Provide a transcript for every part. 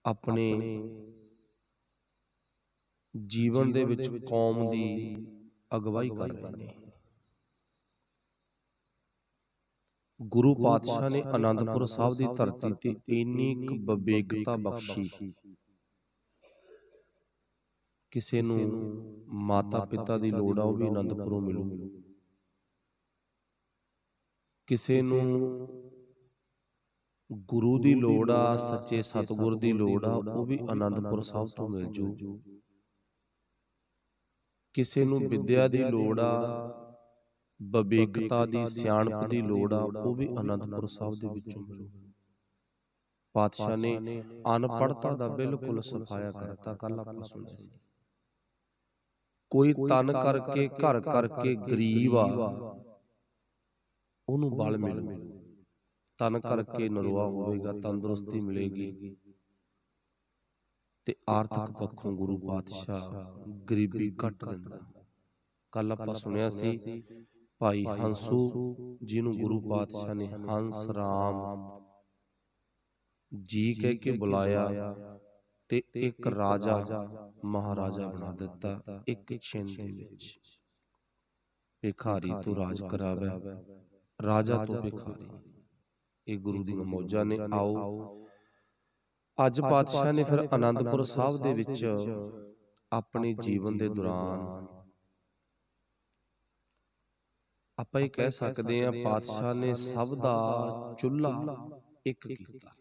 अपने जीवन दे विच कौम दी अगवाई कर रहे हैं। गुरु पातशाह ने आनंदपुर साहब की धरती ते इन्नी विवेकता बख्शी, किसी नूं माता पिता की लोड़ आ भी आनंदपुरों मिलू, किसी नूं गुरु की लोड़ आ, सच्चे सतगुर की लोड़ आ, वो भी आनंदपुर साहब तो मिल जू। किसी नूं विद्या की लोड़ आ, विवेकता की सियाणप की लोड़ आ, वो भी आनंदपुर साहब दे विचों मिलू। पातशाह ने अनपढ़ता का बिल्कुल सफाया करता। कल आपां सुनिया सी, कोई तन करके घर करके गरीब आ, उहनूं बल मिलू, तन करके नरोआ होवेगा, तंदुरुस्ती मिलेगी। ते आर्थिक पक्षों गुरु पातशाह गरीबी घट दिंदा। कल आपां सुनिया सी भाई हंसू जिन्हों गुरु पातशाह ने हंस राम जी कह के बुलाया ते एक राजा महाराजा बना दिता। एक छिन दे विच भिखारी तो राज करावे, राजा तो भिखारी। ये गुरु दी मौजा ने। आओ अज पातशाह ने फिर आनंदपुर साहब दे विच अपने जीवन दे दौरान आपां ये कह सकते हैं पातशाह ने सब दा चुल्हा एक कीता।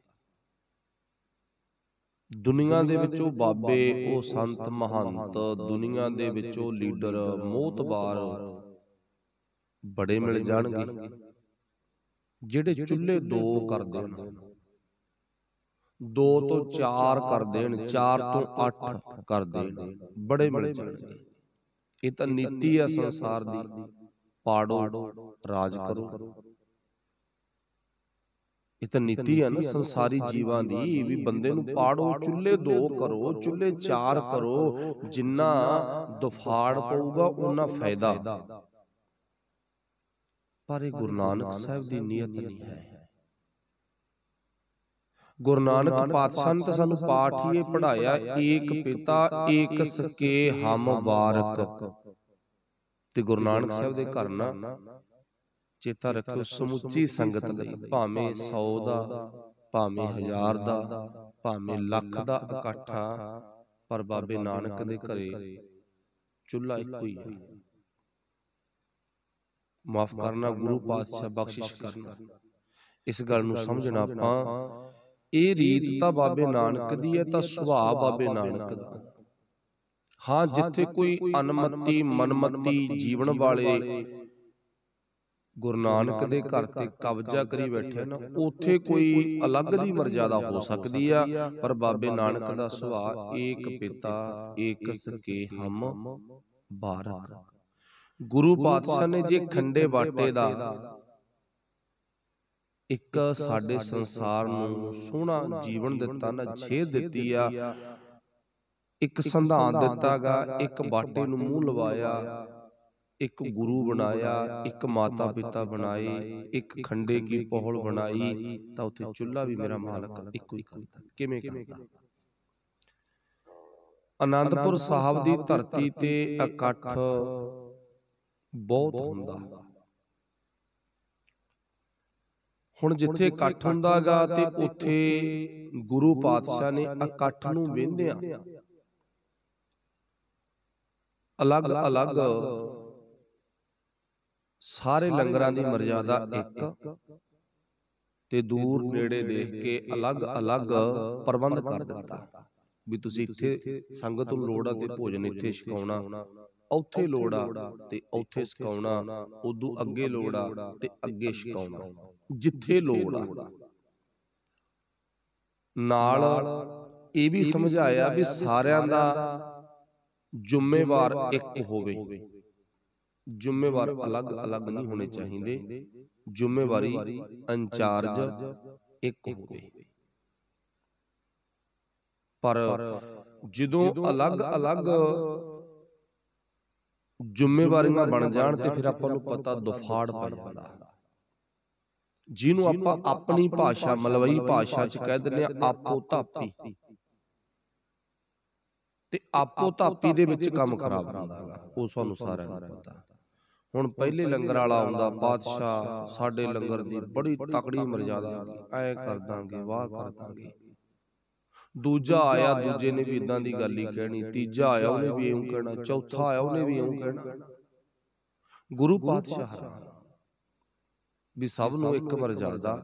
दुनिया दे विचों बाबे, ओ संत महंत, दुनिया दे विचों लीडर मोहतबार बड़े मिल जाणगे, जिहड़े चुल्हे दो कर देण, दो तो चार कर देण, चार तो 8 कर देण, बड़े मिल जाणगे। ये तां नीति है संसार दी, पाड़ो राज करो। ये तां नीति है ना संसारी जीवां दी भी, बंदे नूं पाड़ो, चुल्हे दो करो, चुल्हे चार करो, जिन्ना दुफाड़ पऊगा उन्ना फायदा। पर गुरु नानक साहब दी नीयत नहीं है। गुरु नानक पातशाह ने सानू पाठ ही पढ़ाया, एक पिता एक सके हम बारक। ते गुरु नानक साहब दे घर ना चेता रखियो समुची संगत लई, भावें 100 दा, भावें 1000 दा, भावें लख दा इकट्ठा, पर बाबे नानक दे घरे चुल्हा एक ही है। माफ करना गुरु पातशाह बख्शिश करना। इस गल नूं समझना आपां, ये रीत तां बाबे नानक दी है, तां सुभाव बाबे नानक दा। हाँ, जिथे कोई अनमति मनमति जीवन वाले गुरु नानक दे घर ते कब्जा करी बैठे ना, उथे कोई अलग दी मर्यादा हो सकती है, पर बाबे नानक दा सुभाव एक पिता एक सके हम बारक। गुरु पातशाह ने जे खंडे बाटे दा एक साडे संसार नूं सोहना जीवन दिता ना, छेद दिती आ, एक संधान दिता गा, एक बाटे नूं मूंह लवाया, एक गुरु बनाया, एक माता पिता बनाए, एक खंडे की पौड़ बनाई, तां उत्थे चुल्हा भी मेरा मालक इको ही करदा। किवें करदा? आनंदपुर साहब दी धरती ते इकट्ठ बहुत हुंदा। हुण जिथे इकट्ठ हुंदा गा ते उत्थे गुरु पातशाह ने इकट्ठ नूं वेंदियां अलग अलग सारे लंगरां दी मर्यादा एक, ते दूर नेड़े देख के अलग अलग प्रबंध कर दिता भी तुसीं इत्थे संगत नूं लोड़ आ ते भोजन इत्थे छकाउणा, औथे लोड़ आ ते औथे छकाउणा, उदों अगे लोड़ आ ते अगे छकाउणा, जिथे लोड़ आ। नाल ये भी समझाया भी सारियां दा जुम्मेवार एक होवे, जुम्मेवार अलग अलग नहीं होने चाहिए, जुम्मेवारी इंचार्ज एक होवे। पर जदों अलग अलग जुम्मेवारियां बन जाण ते फिर आपां नूं पता दुफाड़ पै जांदा। जिन्हों आपां अपनी भाषा मलवई भाषा च कह दिंदे आपो धापी, ते आपो धापी दे विच काम खराब हुंदा है, वो सानूं सारिआं नूं पता। हुण पहले लंगर वाला आउंदा, पातशाह साडे लंगर दी बड़ी तकड़ी मर्यादा आ गई, ऐ कर दांगे, वाह कर दांगे। दूजा आया, दूजे ने भी इदां दी गल ही कहनी, तीजा आया उहने भी इउं कहना, चौथा आया उहने भी इउं कहना। गुरु पातशाह भी सब नूं एक मर्यादा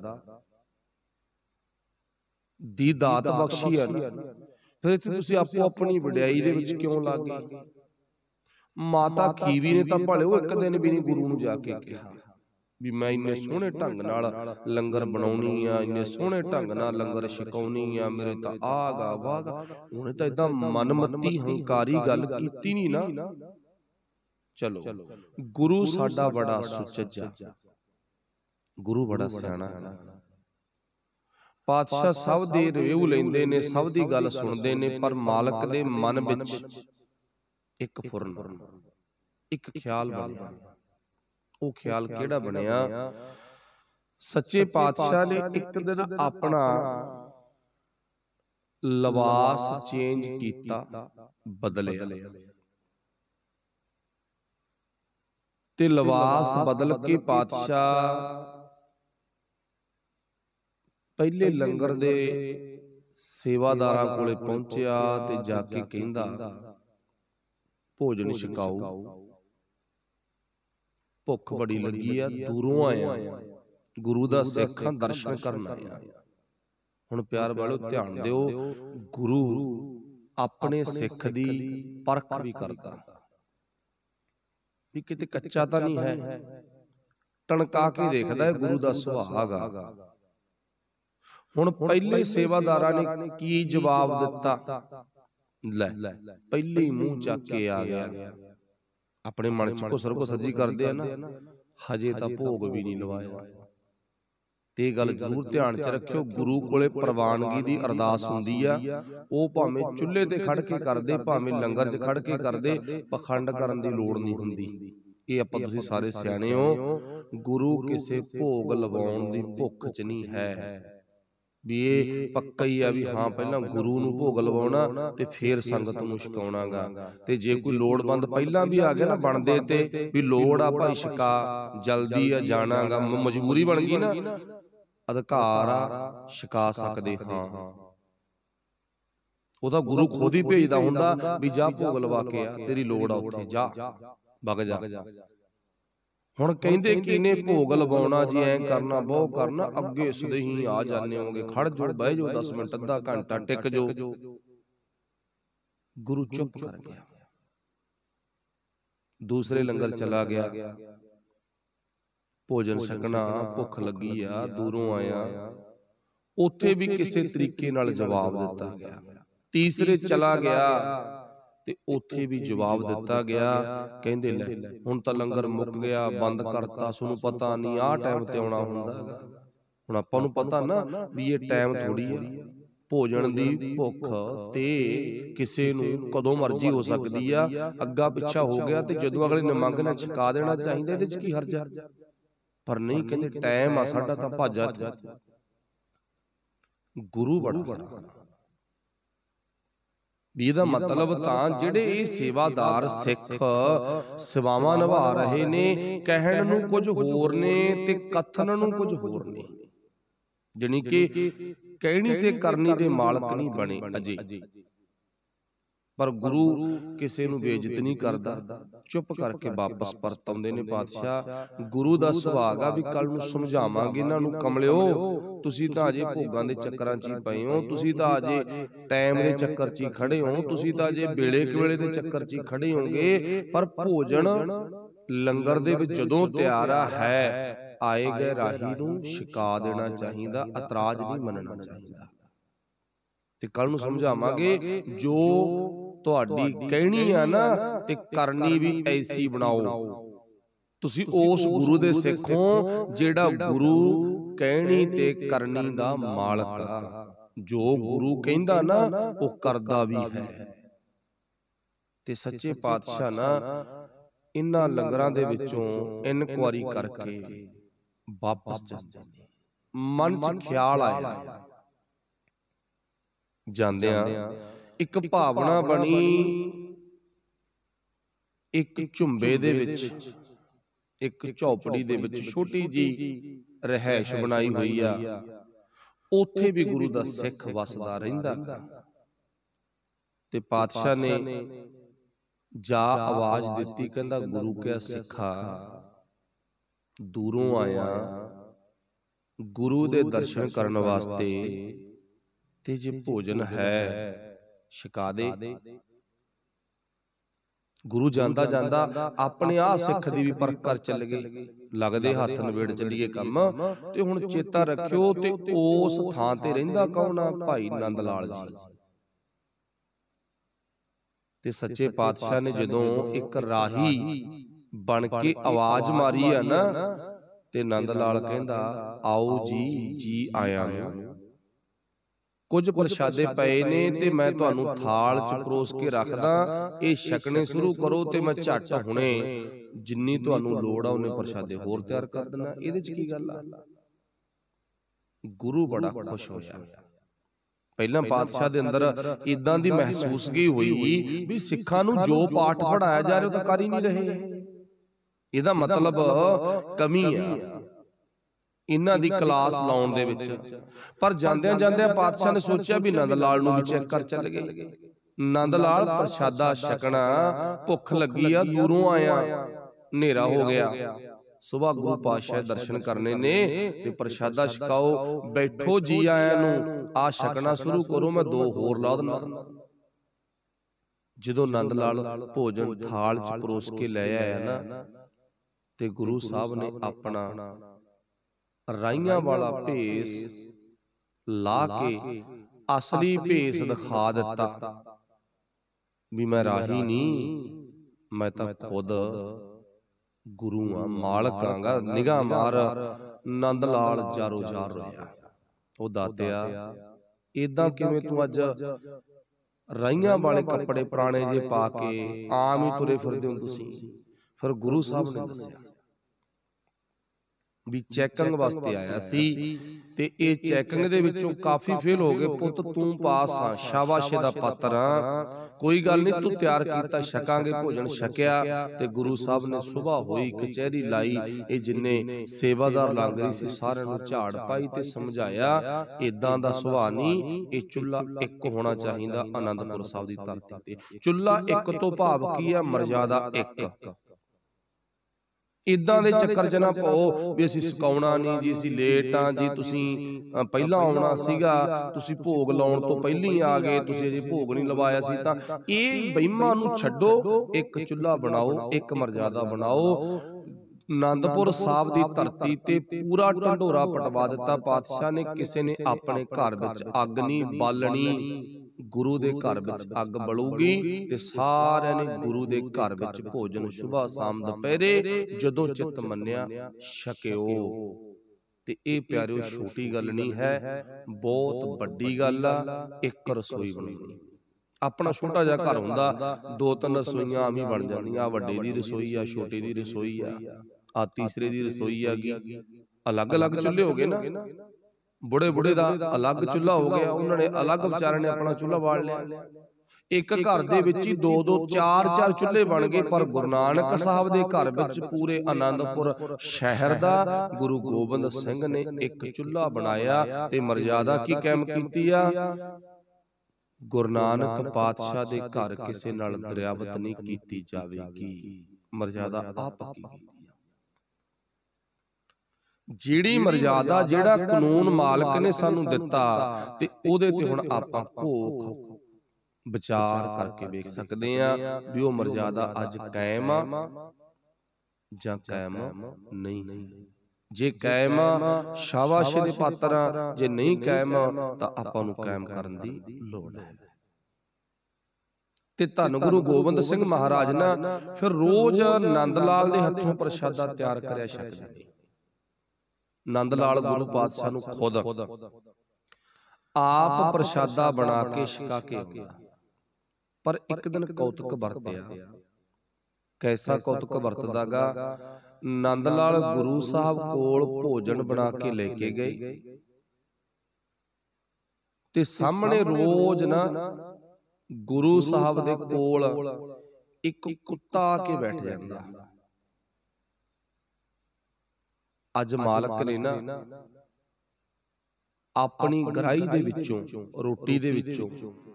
दी दात बख्शी है ना, फिर इत्थे तुसीं आपो अपनी वडियाई दे विच क्यों लग गए? माता खीवी ने तां भले एक दिन भी नहीं गुरु नूं जाके कहा भी मैं इन्ने सोहणे ढंग नाल लंगर बनाउणी आ, इन्ने सोहणे ढंग नाल लंगर छकाउणी आ, मेरे तां आगा वागा। उहने तां इदां मनमत्ती हंकारी गल कीती नहीं ना। चलो गुरु साडा बड़ा सुचज्जा, गुरु बड़ा सियाणा है। पातशाह सब दे रिव्यू लैंदे ने, सब दी गल सुणदे ने, पर मालक दे मन विच एक फुरन, एक ख्याल बनिया। वो ख्याल केड़ा बनिया? सच्चे पातशाह ने एक दिन अपना लिबास चेंज कीता, बदलिया ते लिबास बदल के पातशाह पहले लंगर दे सेवादारां कोले पहुंचिया ते जाके कहंदा भोजन छकाओ, भुख बड़ी लगी आ, दूरों आया, गुरु दा सिख हां, दर्शन करन आया। हुण प्यार वालो ध्यान दिओ, गुरु अपने सिख दी परख भी करदा भी किते कच्चा तां नहीं है, टणका के देखदा है गुरु दा सुभाअ गा। हुण पहले सेवादारां ने की जवाब दिता? लै पहले ही मूंह चक के आ गया। अपने मन च घुसर घुसर जी करदे आ ना, हजे तां भोग भी नहीं लवाया। ते गल जरूर ध्यान च रखियो, गुरु कोले प्रवानगी दी अरदास हुंदी आ, ओ भावें चुल्हे ते खड़ के करदे, भावें लंगर च खड़ के करदे, पखंड करन दी लोड़ नहीं हुंदी। ये आपां तुसीं सारे सियाणे हो, गुरु किसे भोग लवाउण दी भुख च नहीं है भी ये पक्का ही आ भी हाँ पहला गुरु नूं भोग लवाउणा ते फिर संगत नूं छकाउणा गा। ते जे कोई लोड़वंद पहला भी आ गया ना बनदे ते भी लोड़ आ भाई छका, जल्दी आ जाना गा, मजबूरी बन गई ना, अधिकार आ छका सकदे हां। ओदा गुरु खुद ही भेजदा हुंदा भी जा भोग लवा के आ, तेरी लोड़ आ उत्थे जा, वग जा। हुण कहंदे किने भोग लवाउणा जी, ऐ करना बहु करना, अगे सदे ही आ जाने होगे, खड़ जो बह जो 10 मिनट अद्धा घंटा टिक जो। गुरु चुप कर गया, दूसरे लंगर चला गया। भोजन छकना, भुख लगी आ, दूरों आया, उत्थे भी किसी तरीके नाल जवाब दिता गया। तीसरे चला गया ते उत्थे भी जवाब दिता गया, कहंदे लै हुण तां लंगर मुक गया, बंद करता, सोनू पता नहीं आ टाइम ते आउणा हुंदा हैगा। हुण आपां नूं पता ना भी ये टाइम थोड़ी है, भोजन दी भुख ते किसे नूं कदों मर्जी हो सकदी आ, अग्गा पिछा हो गया ते जदों अगले ने मंगना छका देना चाहीदा, इहदे च की हर्ज है? पर नहीं, कहंदे टाइम आ साडा तां भज इत्थों। गुरु बड़ा हैरान भी ਇਹਦਾ मतलब ਤਾਂ ਜਿਹੜੇ ਇਹ ਸੇਵਾਦਾਰ ਸਿੱਖ ਸੇਵਾਵਾਂ ਨਿਭਾ ਰਹੇ ਨੇ, ਕਹਿਣ ਨੂੰ ਕੁਝ ਹੋਰ ਨੇ ਤੇ ਕਥਨ ਨੂੰ ਕੁਝ ਹੋਰ ਨੇ, ਜਾਨੀ ਕਿ ਕਹਿਣੀ ਤੇ ਕਰਨੀ ਦੇ ਮਾਲਕ ਨਹੀਂ ਬਣੇ ਅਜੇ। पर गुरु किसी नूं बेइज्जत नहीं करदा, चुप करके वापस परत आउंदे ने पातशाह। गुरु दा सुभाग आ भी कल नूं समझावांगे इन्हां नूं, कमलिओ तुसीं तां अजे भोगां दे चक्करां च ही पए हो, तुसीं तां अजे टाइम दे चक्कर च ही खड़े हो, तुसीं तां अजे वेले कवेले दे चक्कर च ही खड़े होगे। पर भोजन लंगर दे विच जदों तैयार है, आए गए राही नूं छका देना चाहीदा, इतराज नहीं मनना चाहीदा। ते कल नूं समझावांगे जो तुहाडी कहनी आ ना ते करनी भी ऐसी बनाओ। तुसी उस गुरु दे सिख हो जेड़ा गुरु कहनी ते करनी दा मालक आ। जो गुरु कहंदा ना वो करदा भी है। ते सच्चे पातशाह ना इन्हां लंगरां दे विचों इनक्वारी करके वापस जांदे ने। मन च ख्याल आया जांदियां एक भावना बनी, एक झुंबे दे विच, एक झोपड़ी दे विच छोटी जी रहائश बनाई हुई आ, उत्थे भी गुरु दा सिख वसदा रहिंदा गा। ते पातशाह ने जा आवाज दिती, कहंदा गुरु क्या सिखा दूरों आया गुरु दे दर्शन करन वास्ते, ते जे भोजन है छका दे। गुरु जांदा जांदा अपने आ सिख दी भी परख कर चल गए, लगदे हथ नवेड़ चलीए कम। ते हुण चेता रखियो ते उस थां ते रहिंदा कौन आ? भाई नंद लाल जी। ते सच्चे पातशाह ने जदों एक राही बन के आवाज मारी है ना, ते नंद लाल कहंदा आओ जी, जी आया नूं। कुछ प्रशादे पए ने ते मैं तुहानू थाल च परोस के रखदा, ये छकने शुरू करो ते मैं झट हुणे जिन्नी तुहानू लोड़ आ उन्ने प्रशादे होर तैयार कर देना। इहदे च की गल आ? गुरु बड़ा खुश होया। पहला पातशाह दे अंदर इदां दी महसूसगी हुई भी सिखां नू जो पाठ पढ़ाया जा रहा, तो कर ही नहीं रहे। इहदा मतलब कमी आ इन्हां दी क्लास लाउण दे विच। पर जांदियां जांदियां पातशाह ने सोचिया भी नंद लाल नू भी चेक कर चल गए। नंद लाल प्रशादा छकना, भुख लगी आ, दूरों आया, नेरा हो गया, सुबह गुरु पातशाह दर्शन करने ने, ते प्रशादा छकाओ, बैठो जी आया नू, आ छकना शुरू करो, मैं दो होर ला देना। जदों नंद लाल भोजन थाल च परोस के ले आया ना, ते गुरु साहब ने अपना राइयां वाला भेस ला के असली भेस दिखा दिता भी मैं राही नहीं, मैं तो खुद गुरु आ, मालक आंगा। निगाह मार, नंद लाल जारो जार रोया। ओ दातिया इदां किवें तू अज राइयां वाले कपड़े पुराने जे पा के आम ही तुरे फिरदे हो तुसीं? फिर गुरु साहब ने दस्सिया भी चैकिंग वास्ते आया सी, ते ए चैकिंग दे विचों काफी फेल हो गए। पुत तू पास आ, शाबाशे दा पात्र आ, कोई गल नहीं, तू तैयार कीता, छकांगे। भोजन छकिया ते गुरु साहब ने सुबह होई कचहरी लाई, ए जिन्ने सेवादार लांगरी सी सारे नू झाड़ पाई ते समझाया इदां दा सुभाअ नहीं, ए चुल्हा एक होना चाहिदा आनंदपुर साहब दी धरती ते। चुल्हा एक तो भाव की आ? मर्यादा एक। इदां दे चक्कर च ना पाओ भी असीं सुकाउणा नहीं जी, असीं लेट आ जी, तुसीं पहिलां आउणा सीगा, तुसीं भोग लाउण तो पहिली आ गए, तुसीं अजे भोग नहीं लवाया सी। तां इह वहिमां नूं छड्डो, एक चुल्हा बनाओ, एक मर्यादा बनाओ। आनंदपुर साहब दी धरती ते पूरा ढंडोरा पटवा दिता पातशाह ने। किसी ने अपने घर विच अग नहीं बालणी, गुरु दे घर विच अग बलूगी, ते सारिआं ने गुरु दे घर विच भोजन सुबह शाम दुपहरे जदों चित मन्निया छकिओ। ते इह प्यारिओ छोटी गल नहीं है, बहुत वड्डी गल आ। एक रसोई बनाउणी, अपना छोटा जिहा घर हुंदा, दो तीन रसोईयां आम ही बन जांदियां। वड्डे दी रसोई आ, छोटे दी रसोई आ तीसरे दी रसोई आ गी। अलग अलग चुल्हे हो गए ना, बुढ़े बुढ़े दा अलग चुल्हा हो गया, उन्होंने अलग विचारे ने अपना चुल्हा बाल लिया। एक घर दे विच ही दो दो चार चार चुल्हे बन गए। पर गुरु नानक साहब दे घर विच पूरे आनंदपुर शहर दा गुरु गोबिंद सिंह ने एक चुल्हा बनाया ते मर्यादा की कायम कीती आ? गुरु नानक पातशाह दे घर किसे नाल दरियावत नहीं कीती जावेगी, मर्यादा आप पक्की कीती। जिहड़ी मर्यादा जिहड़ा कानून मालक ने सानू दिता, ते ओदे ते हुण आपां भोख विचार करके वेख सकदे आ भी ओह मर्यादा अज कायम आ जां कायम नहीं। जे कायम आ शाबाशी दे पात्र आ, जे नहीं कायम तां आपां नूं कायम करन दी लोड़ है। ते धन गुरु गोबिंद सिंह महाराज ना फिर रोज नंद लाल दे हत्थों प्रशादा तैयार करया छकदे ने। नंद लाल गुरु पातशाह नूं खुद आप प्रशादा बना के छका के आउंदा। पर एक दिन कौतुक वरतिया, कैसा कौतुक वरतदागा? नंद लाल गुरु साहब कोल भोजन बना के लेके गए, ते सामने रोज ना गुरु साहब दे कोल एक कुत्ता आके बैठ जाता। अज मालक ने ना अपनी गराही दे विचों, रोटी दे विचों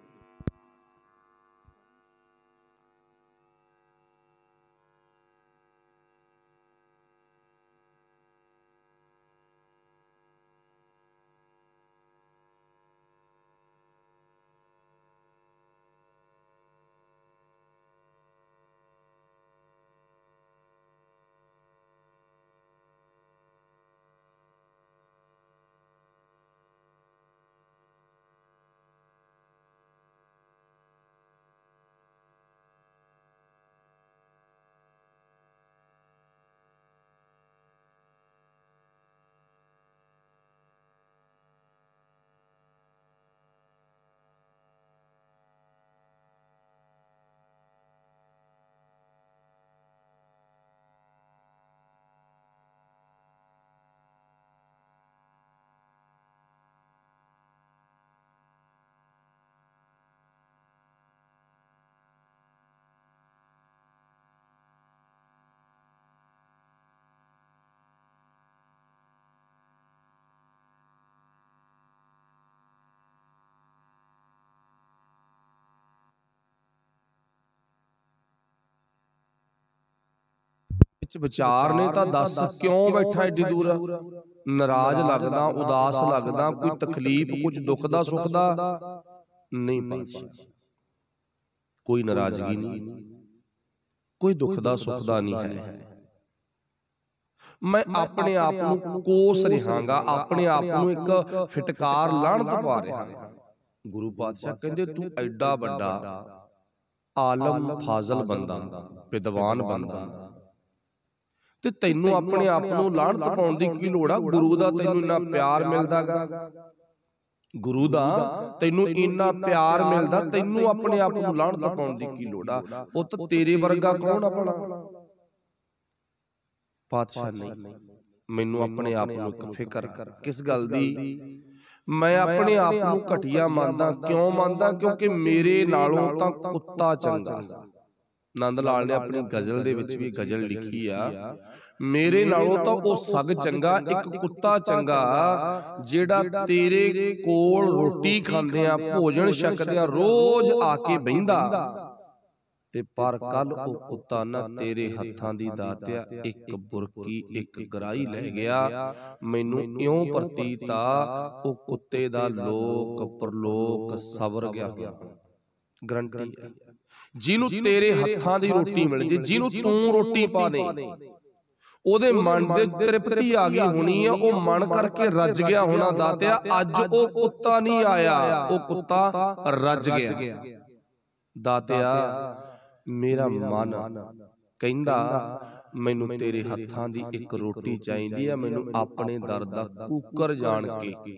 विचार ने तां दस क्यों बैठा एडी दूर, नाराज लगदा, उदास लगदा, कोई तकलीफ, कुछ दुख दा सुख दा नहीं पातशाह, कोई नाराजगी नहीं, कोई दुख दा सुख दा नहीं है। मैं अपने आप नूं कोस रहांगा, अपने आप नूं एक फिटकार लाणत पा रहा। गुरु पातशाह कहंदे तू एडा वड्डा आलम फाजल बंदा, विद्वान बंदा, ते तैनू अपने आप नूं लाणत पाउण दी की लोड़ आ? गुरु दा तैनू इन्ना प्यार मिलदा गा, गुरु दा तैनू इन्ना प्यार मिलदा, तैनू अपने आप नूं लाणत पाउण दी की लोड़ आ? पुੱਤ तेरे वर्गा कौन अपना? पातशाह नहीं, मैनू अपने आप नूं इक फिकर किस गल दी? मैं अपने आप नूं घटिया मानदा, क्यों मानदा? क्योंकि मेरे नालों तां कुत्ता चंगा। नंद लाल ने अपनी गजल दे विच भी गजल लिखी आ, मेरे नालों तां ओ सग चंगा, एक कुत्ता चंगा जेड़ा तेरे कोल रोटी खांदियां, भोजन छकदियां रोज आके बहिंदा, ते पर कल ओ कुत्ता ना तेरे हत्थां दी दातिया एक बुरकी, एक गराही लै गया। मैनू इउं प्रतीत आ ओ कुत्ते दा लोक परलोक सवर गया होया। गारंटी है, जिन्हों तेरे हत्थां दी रोटी मिल जे, जिन्हों तू रोटी पा दे, ओदे मन दे तृप्ति आ गई होनी है, ओ मन करके रज गया होना दातिया, अज ओ कुत्ता नहीं आया, ओ कुत्ता रज गया। दातिया मेरा मन कहंदा मैनू तेरे हत्थां दी एक रोटी चाहिदी है, मैनू अपने दर दा कूकर जान के,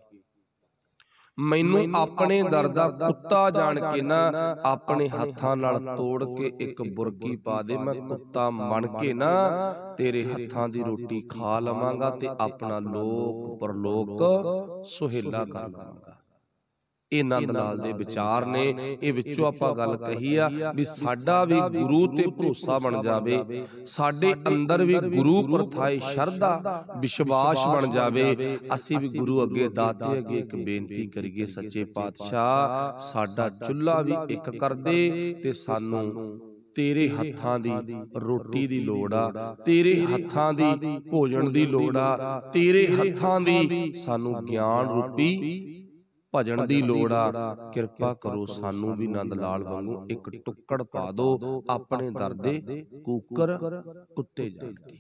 मैनू अपने दर दा कुत्ता जान के ना अपने हत्थां नाल तोड़ के एक बुरकी पा दे, मैं कुत्ता मन के ना तेरे हत्थां दी रोटी खा लवांगा ते अपना लोक परलोक सुहेला कर लवांगा। ਇਹ ਨੰਦ ਲਾਲ ਦੇ ਵਿਚਾਰ ਨੇ। ਇਹ ਵਿੱਚੋਂ ਆਪਾਂ ਗੱਲ ਕਹੀ ਆ ਵੀ ਸਾਡਾ ਵੀ ਗੁਰੂ ਤੇ ਭਰੋਸਾ ਬਣ ਜਾਵੇ, ਸਾਡੇ ਅੰਦਰ ਵੀ ਗੁਰੂ ਪ੍ਰਥਾਏ ਸ਼ਰਧਾ ਵਿਸ਼ਵਾਸ ਬਣ ਜਾਵੇ, ਅਸੀਂ ਵੀ ਗੁਰੂ ਅੱਗੇ ਦਾਤੇ ਅੱਗੇ ਇੱਕ ਬੇਨਤੀ ਕਰੀਏ, ਸੱਚੇ ਪਾਤਸ਼ਾਹ ਸਾਡਾ ਚੁੱਲ੍ਹਾ ਵੀ ਇੱਕ ਕਰ ਦੇ ਤੇ ਸਾਨੂੰ तेरे हत्थां दी रोटी दी लोड़ आ, तेरे हत्थां दी भोजन दी लोड़ आ, तेरे हत्थां दी सानू ज्ञान रूपी भजन दी लोड़ आ। किरपा करो सानू भी नंद लाल वांगू एक टुक्कड़ पा दो अपने दर दे कूकर कुत्ते जान के।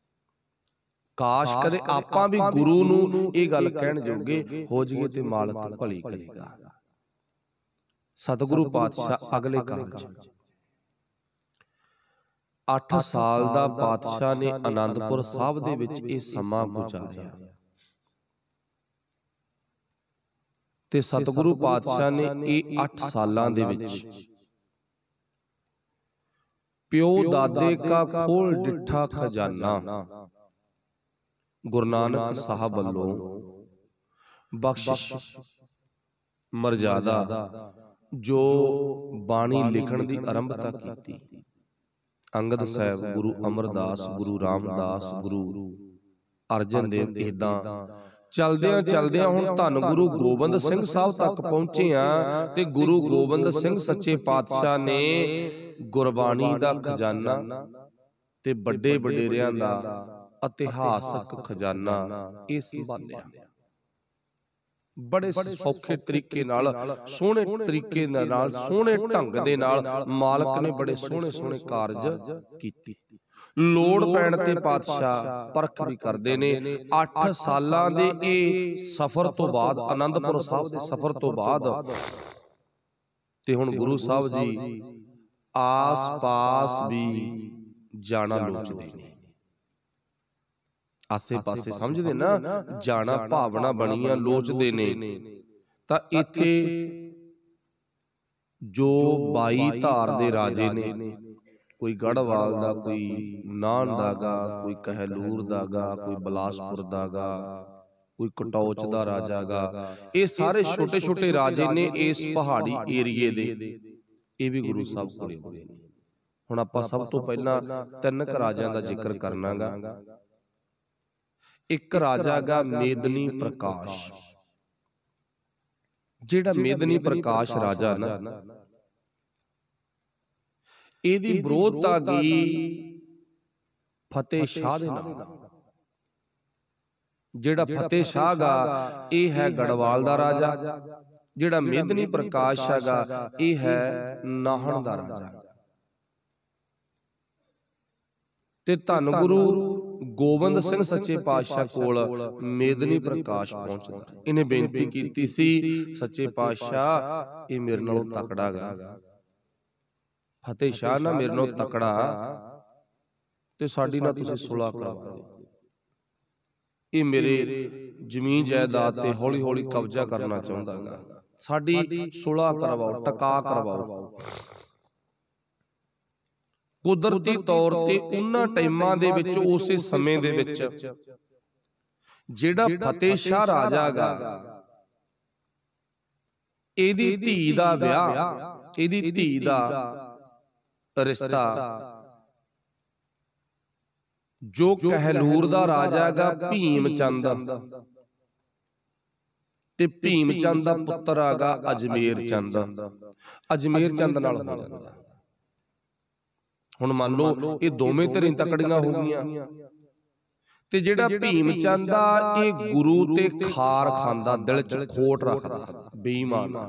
काश कदे आपां भी गुरु नू इह गल कहण जोगे हो जाइए ते मालक भली करेगा। सतगुरु पातशाह अगले काल च 8 साल दा पातशाह ने आनंदपुर साहब दे विच इह समां गुजारिया ते सतगुरु पातशाह ने इह 8 सालां दे विच प्यो दादे का खोल डिठा खजाना गुरु नानक साहब वल्लों बख्शिश मर्यादा जो बाणी लिखण की आरंभता की। अंगद साहब, गुरु अमरदास, गुरु रामदास, गुरु अर्जन देव, इदां चलदियां चलदियां हुण धन गुरु गोबिंद सिंह साहब तक पहुंचे आ ते गुरु गोबिंद सिंह सच्चे पातशाह ने गुरबाणी दा खजाना ते बड़े वडेरियां दा इतिहासक खजाना इह संभालिया। बड़े सौखे तरीके नाल, सोहणे तरीके नाल, सोहणे ढंग दे नाल मालक ने बड़े सोहणे सोहणे कारज कीते। लोड़ पैण ते पातशाह परख भी करदे ने। 8 सालां दे इह सफर तो बाद, आनंदपुर साहब दे सफर तो बाद ते हुण गुरु साहब जी आस पास भी जाना लोचदे ने। आसे पासे समझदे ना, जाना भावना बणियां लोचदे ने। तां इत्थे जो 22 धार दे राजे ने, कोई गढ़वाल दा, कोई नान दागा, कोई कहलूर दागा, कोई बिलासपुर दागा, कोई कटौच दा राजा गा, ये सारे छोटे छोटे राजे ने इस पहाड़ी एरिए दे। ये भी गुरु साहब कोले होए ने। हुण आपां सब तो पहलां 3 राजियां दा जिक्र करना गा। एक राजा गा मेदनी प्रकाश। जिहड़ा मेदनी प्रकाश राजा ना, इहदी विरोधता गई फतेह शाह दे नाल। जिहड़ा फतेह शाह गा यह है गढ़वाल दा राजा, जिहड़ा मेदनी प्रकाश हैगा यह है नाहन दा राजा। ते धन गुरु गोबिंद सिंह सच्चे पातशाह कोल मेदनी प्रकाश पहुंचदा। इन्हें बेनती कीती सी, सच्चे पातशाह ये मेरे नालों तकड़ा गा, फतेह शाह ना मेरे नालों तकड़ा, ते साडी ना तुसीं सुलह करवा दो। ये मेरे जमीन जायदाद ते हौली हौली कब्जा करना चाहुंदा गा, साडी सुलह करवाओ, टका करवाओ। कुदरती तौर ते उन्हां टाइमां दे विच, उसे समय दे विच जिहड़ा फतेह शाह राजा गा, इहदी धी दा विआह, इहदी धी दा रिश्ता जो कहलूर दा राजा गा भीम चंद, ते भीम चंद दा पुत्तर आगा अजमेर चंद, अजमेर चंद नाल हो जांदा। हुण मान लो ये दोवें धिरां तकड़ियां हो गईयां, ते जिहड़ा भीम चंद आ ये गुरु ते खार खांदा, दिल च खोट रखदा, बेईमान।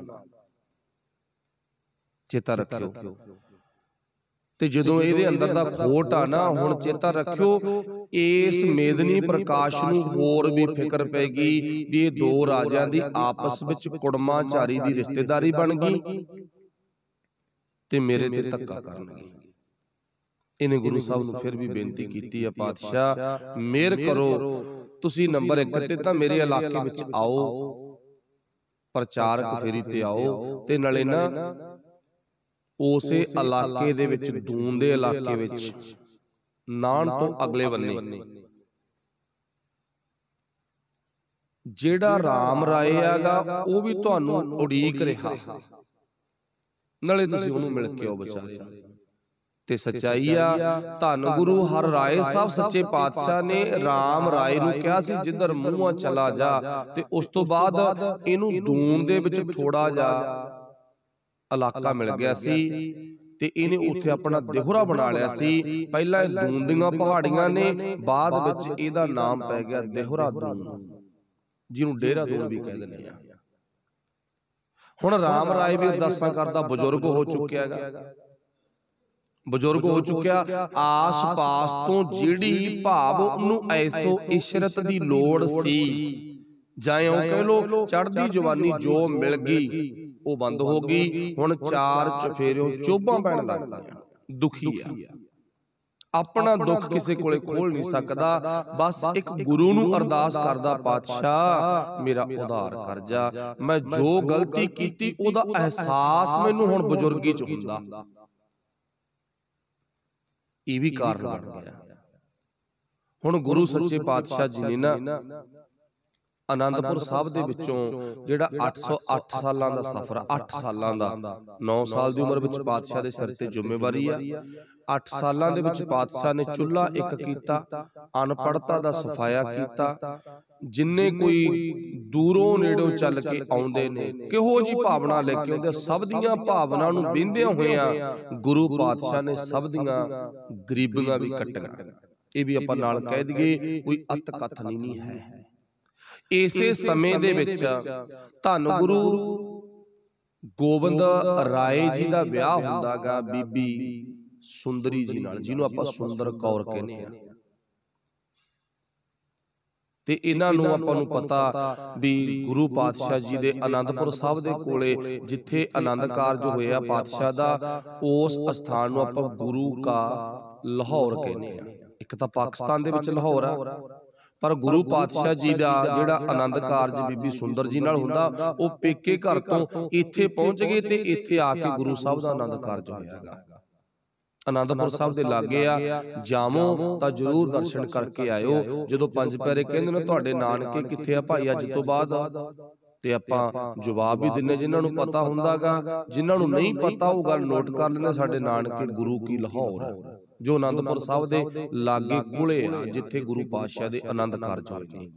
चेता रखियो, ते जदों इहदे अंदर दा खोट आ ना, हुण चेता रखियो इस मेदनी प्रकाश नूं होर भी फिक्र पै गई भी ये दो राजियां दी आपस विच कुड़माचारी दी रिश्तेदारी बन गई ते मेरे ते धक्का करनगे। इन्हें गुरु साहब नूं फिर भी बेनती कीती है, पातशाह मेहर करो, तुसी नंबर 1 ते तां मेरे इलाके विच आओ, प्रचारक फेरी ते आओ, ते नाले ना उसे इलाके दे विच, दून दे इलाके विच, नान तो अगले बन्ने जेड़ा राम राय आगा वो भी तुहानूं उड़ीक रिहा, नाले तुसीं उहनूं मिल के आओ बेचारे। ते सच्चाई आ, धन गुरु हर राय साहब सच्चे पातशाह ने राम राय नूं कहा सी जिधर मूंह चला जा, ते उस तो बाद इहनूं दून दे विच थोड़ा जा इलाका मिल गया सी, ते इहने उत्थे अपना देहुरा बना लिया सी। पहला दून दीआं पहाड़ियां ने, बाद विच इहदा नाम पै गया देहुरा दून, जिहनूं डेरा दून भी कह दिंदे आ। हुण राम राय भी अरदासां करदा, बजुर्ग हो चुक्या हैगा, बजुर्ग हो चुक्या, आस पास तो जिहड़ी भाव उहनूं ऐसो इशरत दी लोड़ सी, जाए कह लो चढ़दी जवानी जो मिल गई वो बंद हो गई। हुण 4 चफेरियों चोभां पैण लग गईयां, दुखी आ, अपना दुख किसी कोले खोल नहीं सकदा, बस एक गुरु नूं अरदास करदा, पातशाह मेरा उधार कर जा, मैं जो गलती कीती ओदा एहसास मैनूं हुण बजुर्गी च हुंदा। ये भी कारण बन गया। हुण गुरु सच्चे पातशाह जी ने ना आनंदपुर साहब दे विचों जिहड़ा 808 सालां दा सफर, 8 सालां दा, 9 साल दी उम्र विच पातशाह दे सिर ते जिम्मेवारी आ। 8 सालां दे विच पातशाह ने चुल्हा एक कीता, अनपढ़ता दा सफाया कीता। जिन्ने कोई दूरों नेड़ों चल के आउंदे ने, किहो जी भावना लेके आउंदे, सब दियां भावना नूं वेंदियां होइयां गुरु पातशाह ने सब दियां गरीबियां भी कट्टियां। ये भी आपां नाल कह दईए, कोई अत कथन ही नहीं है। इसे समय दे विच धन गुरु गोबिंद राय जी दा विआह हुंदा गा बीबी सुंदरी जी नाल, जिन्हों आपां सुंदर कौर कहने आ। ते इन्हां नूं आपां नूं पता भी गुरु पातशाह जी दे आनंदपुर साहब दे कोले जिथे आनंद कारज होया पातशाह दा, उस स्थान नूं आपां गुरु का लाहौर कहने आ। एक तां पाकिस्तान दे विच लाहौर आ, पर गुरु पातशाह जी दा जिहड़ा आनंद कारज बीबी सुंदर जी नाल हुंदा, वो पेके घर तो इत्थे पहुंच गए ते इत्थे आके गुरु साहब दा आनंद कारज होयागा। आनंदपुर साहब दे लागे आ, जावो तां जरूर दर्शन करके आयो। जदों पंज प्यारे कहंदे ने तुहाडे नानके कित्थे आ भाई अज तो बाद, ते आपां जवाब भी दिन्ने जिन्हां नूं पता हुंदागा। जिन्हां नूं नहीं पता वो गल नोट कर लैंदे, साडे नानके गुरु की लाहौर है, जो आनंदपुर साहब दे लागे कोले आ, जिथे गुरु पातशाह दे आनंद कारज होए ने।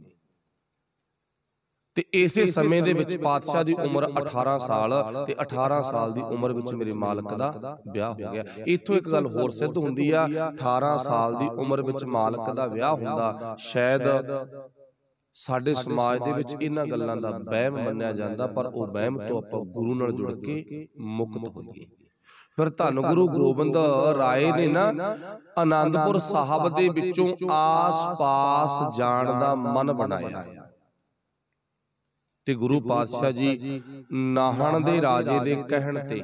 ते इसे समय दे विच पातशाह दी उम्र 18 साल, ते 18 साल दी उम्र विच मेरे मालक दा विआह हो गया। इत्थों एक गल होर सिद्ध हुंदी आ, 18 साल दी उम्र विच मालक दा विआह हुंदा, शायद साडे समाज दे विच इन्हां गल्लां दा वहम मन्निया जांदा, पर वो वहम तो आपां गुरु नाल जुड़ के मुक्त होईए। फिर धन गुरु गोबिंद राय ने ना आनंदपुर साहब दे विचों आस पास जाण दा मन बनाया, ते गुरु पातशाह जी नाहन दे राजे दे कहण ते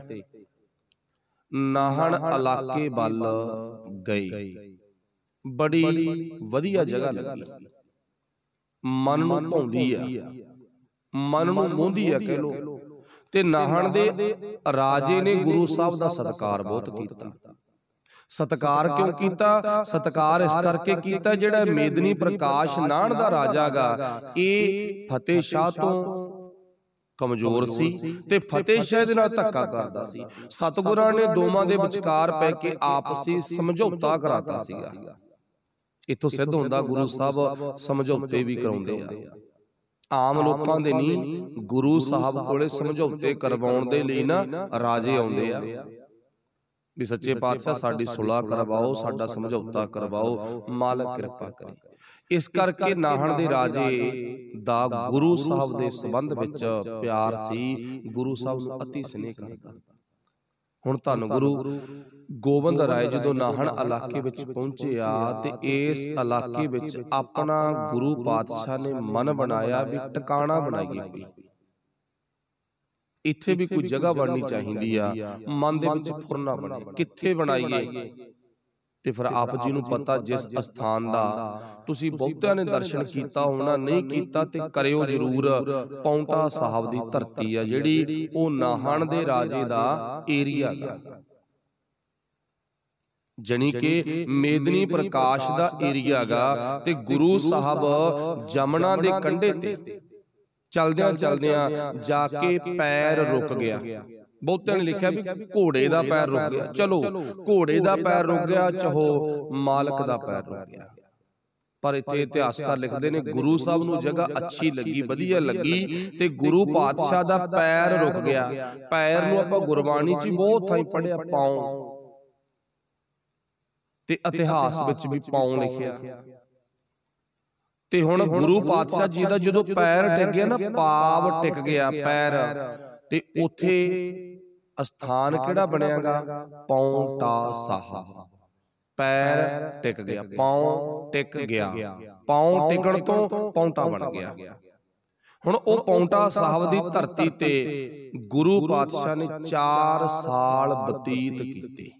नाहन इलाके वल गए। बड़ी वधिया जगह लगी, मन नूं भाउंदी आ, मन नूं मोहंदी आ कह लो। ते नाहन दे राजे ने गुरु साहब दा सत्कार बहुत कीता। सत्कार क्यों कीता? सत्कार इस करके कीता, जिहड़ा मेदनी प्रकाश नाहन दा राजा गा, ये फतेह शाह तो कमजोर सी ते फतेह शाह दे नाल धक्का करदा सी। सतगुरां ने दोवां दे विचकार पै के आपसी समझौता कराता सीगा। इत्थों सिद्ध हुंदा गुरु साहब समझौते भी कराउंदे आ। आम लोकां दे नहीं, गुरु साहब कोले समझौते करवाउण दे लई ना राजे आउंदे आ भी सच्चे पातशाह साडी सुलह करवाओ, साडा समझौता करवाओ, मालक किरपा करे। इस करके नाहन दे राजे दा गुरु साहब दे संबंध विच प्यार सी, गुरु साहब नूं अति स्नेह करदा। हुण धन गुरु गोबिंद राय जदों नाहन इलाके विच पहुंचे आ, ते इस इलाके विच अपना गुरु पातशाह ने मन बनाया भी टिकाणा बनाईए कोई, इत्थे भी कोई जगह बननी चाहिदी आ। मन दे विच फुरना बने कित्थे बनाईए, ते फिर आप जी नूं पता जिस स्थान दा तुसीं बहुतिआं ने दर्शन कीता होना, नहीं कीता ते करियो जरूर। पौंटा साहब दी धरती आ जिहड़ी, ओ नाहन दे राजे दा एरिया गा, जनी के मेदनी प्रकाश दा एरिया गा। ते गुरु साहब जमुना दे कंढे ते चलदियां चलदियां जाके पैर रुक गया। बहुतिआं ने लिखिआ भी घोड़े दा पैर रुक गया। चलो घोड़े दा पैर रुक गया, चाहो मालक दा पैर रुक गया, पर इत्थे इतिहासकार लिखदे ने गुरु साहब नूं जगह अच्छी लगी, वधिया लगी, ते गुरु पातशाह दा पैर रुक गया। पैर नूं आपां गुरबाणी च बहुत थाई पढ़िआ, पाँव, ते इतिहास विच भी पाँव लिखिआ। ते हुण गुरु पातशाह जी दा जदों पैर टिक गया ना, पाव टिक गया पैर, ते उथे स्थान किहड़ा बनियागा? पौंटा साहब। पैर टिक गया, पाँव टिक गया, पाँव टिकण तो पौंटा बन गया। हुण ओ पौंटा साहब दी धरती ते गुरु पातशाह ने 4 साल बतीत कीते।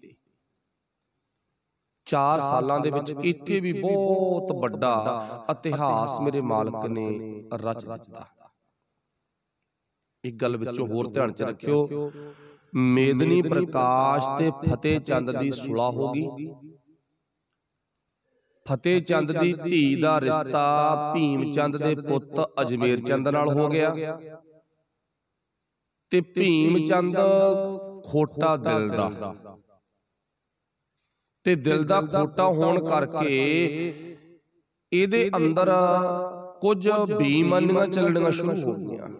4 सालां दे विच इत्थे भी बहुत बड़ा इतिहास मेरे मालक ने रच दिता। एक गल विचों होर ध्यान च रखियो, मेदनी प्रकाश ते फतेह चंद दी सुलह हो गई। ਫਤਿਹ ਚੰਦ ਦੀ ਧੀ ਦਾ ਰਿਸ਼ਤਾ ਭੀਮ ਚੰਦ ਦੇ ਪੁੱਤ ਅਜਮੇਰ ਚੰਦ ਨਾਲ ਹੋ ਗਿਆ ਤੇ ਭੀਮ ਚੰਦ ਖੋਟਾ ਦਿਲ ਦਾ, ਤੇ ਦਿਲ ਦਾ ਖੋਟਾ ਹੋਣ ਕਰਕੇ ਇਹਦੇ ਅੰਦਰ ਕੁਝ ਬੇਈਮਾਨੀਆਂ ਚੱਲਣੀਆਂ ਸ਼ੁਰੂ ਹੋ ਗਈਆਂ।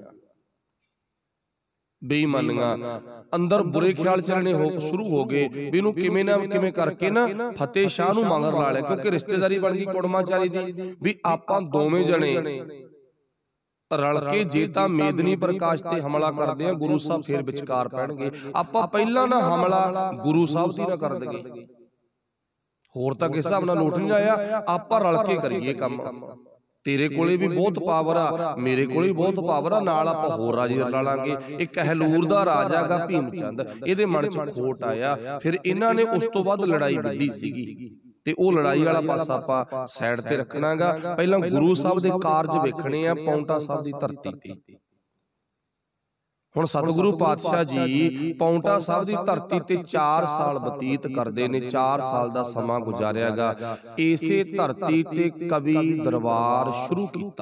ਬੇਈਮਾਨੀਆਂ ਅੰਦਰ ਬੁਰੇ ਖਿਆਲ ਚੱਲਣੇ ਸ਼ੁਰੂ ਹੋ ਗਏ ਵੀ ਇਹਨੂੰ ਕਿਵੇਂ ਨਾ ਕਿਵੇਂ ਕਰਕੇ ਨਾ ਫਤਿਹ ਸ਼ਾਹ ਨੂੰ ਮਗਰ ਲਾ ਲਿਆ, ਕਿਉਂਕਿ ਰਿਸ਼ਤੇਦਾਰੀ ਬਣ ਗਈ ਕੁੜਮਾਚਾਰੀ ਦੀ ਵੀ ਆਪਾਂ ਦੋਵੇਂ ਜਣੇ ਰਲ ਕੇ ਜੇ ਤਾਂ ਮੇਦਨੀ ਪ੍ਰਕਾਸ਼ ਤੇ ਹਮਲਾ ਕਰਦੇ ਆ, ਗੁਰੂ ਸਾਹਿਬ ਫੇਰ ਵਿਚਕਾਰ ਪੈਣਗੇ। ਆਪਾਂ ਪਹਿਲਾਂ ਨਾ ਹਮਲਾ ਗੁਰੂ ਸਾਹਿਬ ਦੀ ਨਾ ਕਰ ਦਈਏ, ਹੋਰ ਤਾਂ ਕਿਸ ਹਿਸਾਬ ਨਾਲ ਲੋਟ ਨਹੀਂ ਆਇਆ, ਆਪਾਂ ਰਲ ਕੇ ਕਰੀਏ ਕੰਮ। ਤੇਰੇ ਕੋਲੇ ਵੀ ਬਹੁਤ ਪਾਵਰ ਆ, ਮੇਰੇ ਕੋਲੇ ਵੀ ਬਹੁਤ ਪਾਵਰ ਆ, ਨਾਲ ਆਪਾਂ ਹੋਰ ਰਾਜੇ ਰਲਾ ਲਾਂਗੇ। ਇੱਕ ਹਲੂਰ ਦਾ ਰਾਜਾ ਗਾ ਭੀਮ ਚੰਦ, ਇਹਦੇ ਮਨ 'ਚ ਖੋਟ ਆਇਆ। ਫਿਰ ਇਹਨਾਂ ਨੇ ਉਸ ਤੋਂ ਬਾਅਦ ਲੜਾਈ ਵਿੱਢੀ ਸੀਗੀ, ਤੇ ਉਹ ਲੜਾਈ ਵਾਲਾ ਪਾਸਾ ਆਪਾਂ ਸਾਈਡ ਤੇ ਰੱਖਣਾਗਾ। ਪਹਿਲਾਂ ਗੁਰੂ ਸਾਹਿਬ ਦੇ ਕਾਰਜ ਵੇਖਣੇ ਆ ਪਾਉਂਟਾ ਸਾਹਿਬ ਦੀ ਧਰਤੀ ਤੇ। ਹੁਣ ਸਤਿਗੁਰੂ ਪਾਤਸ਼ਾਹ ਜੀ ਪਾਉਂਟਾ ਸਾਹਿਬ ਦੀ ਧਰਤੀ ਤੇ 4 ਸਾਲ ਬਤੀਤ ਕਰਦੇ ਨੇ, 4 ਸਾਲ ਦਾ ਸਮਾਂ ਗੁਜ਼ਾਰਿਆਗਾ। ਇਸੇ ਧਰਤੀ ਤੇ ਕਵੀ ਦਰਬਾਰ ਸ਼ੁਰੂ ਕੀਤਾ,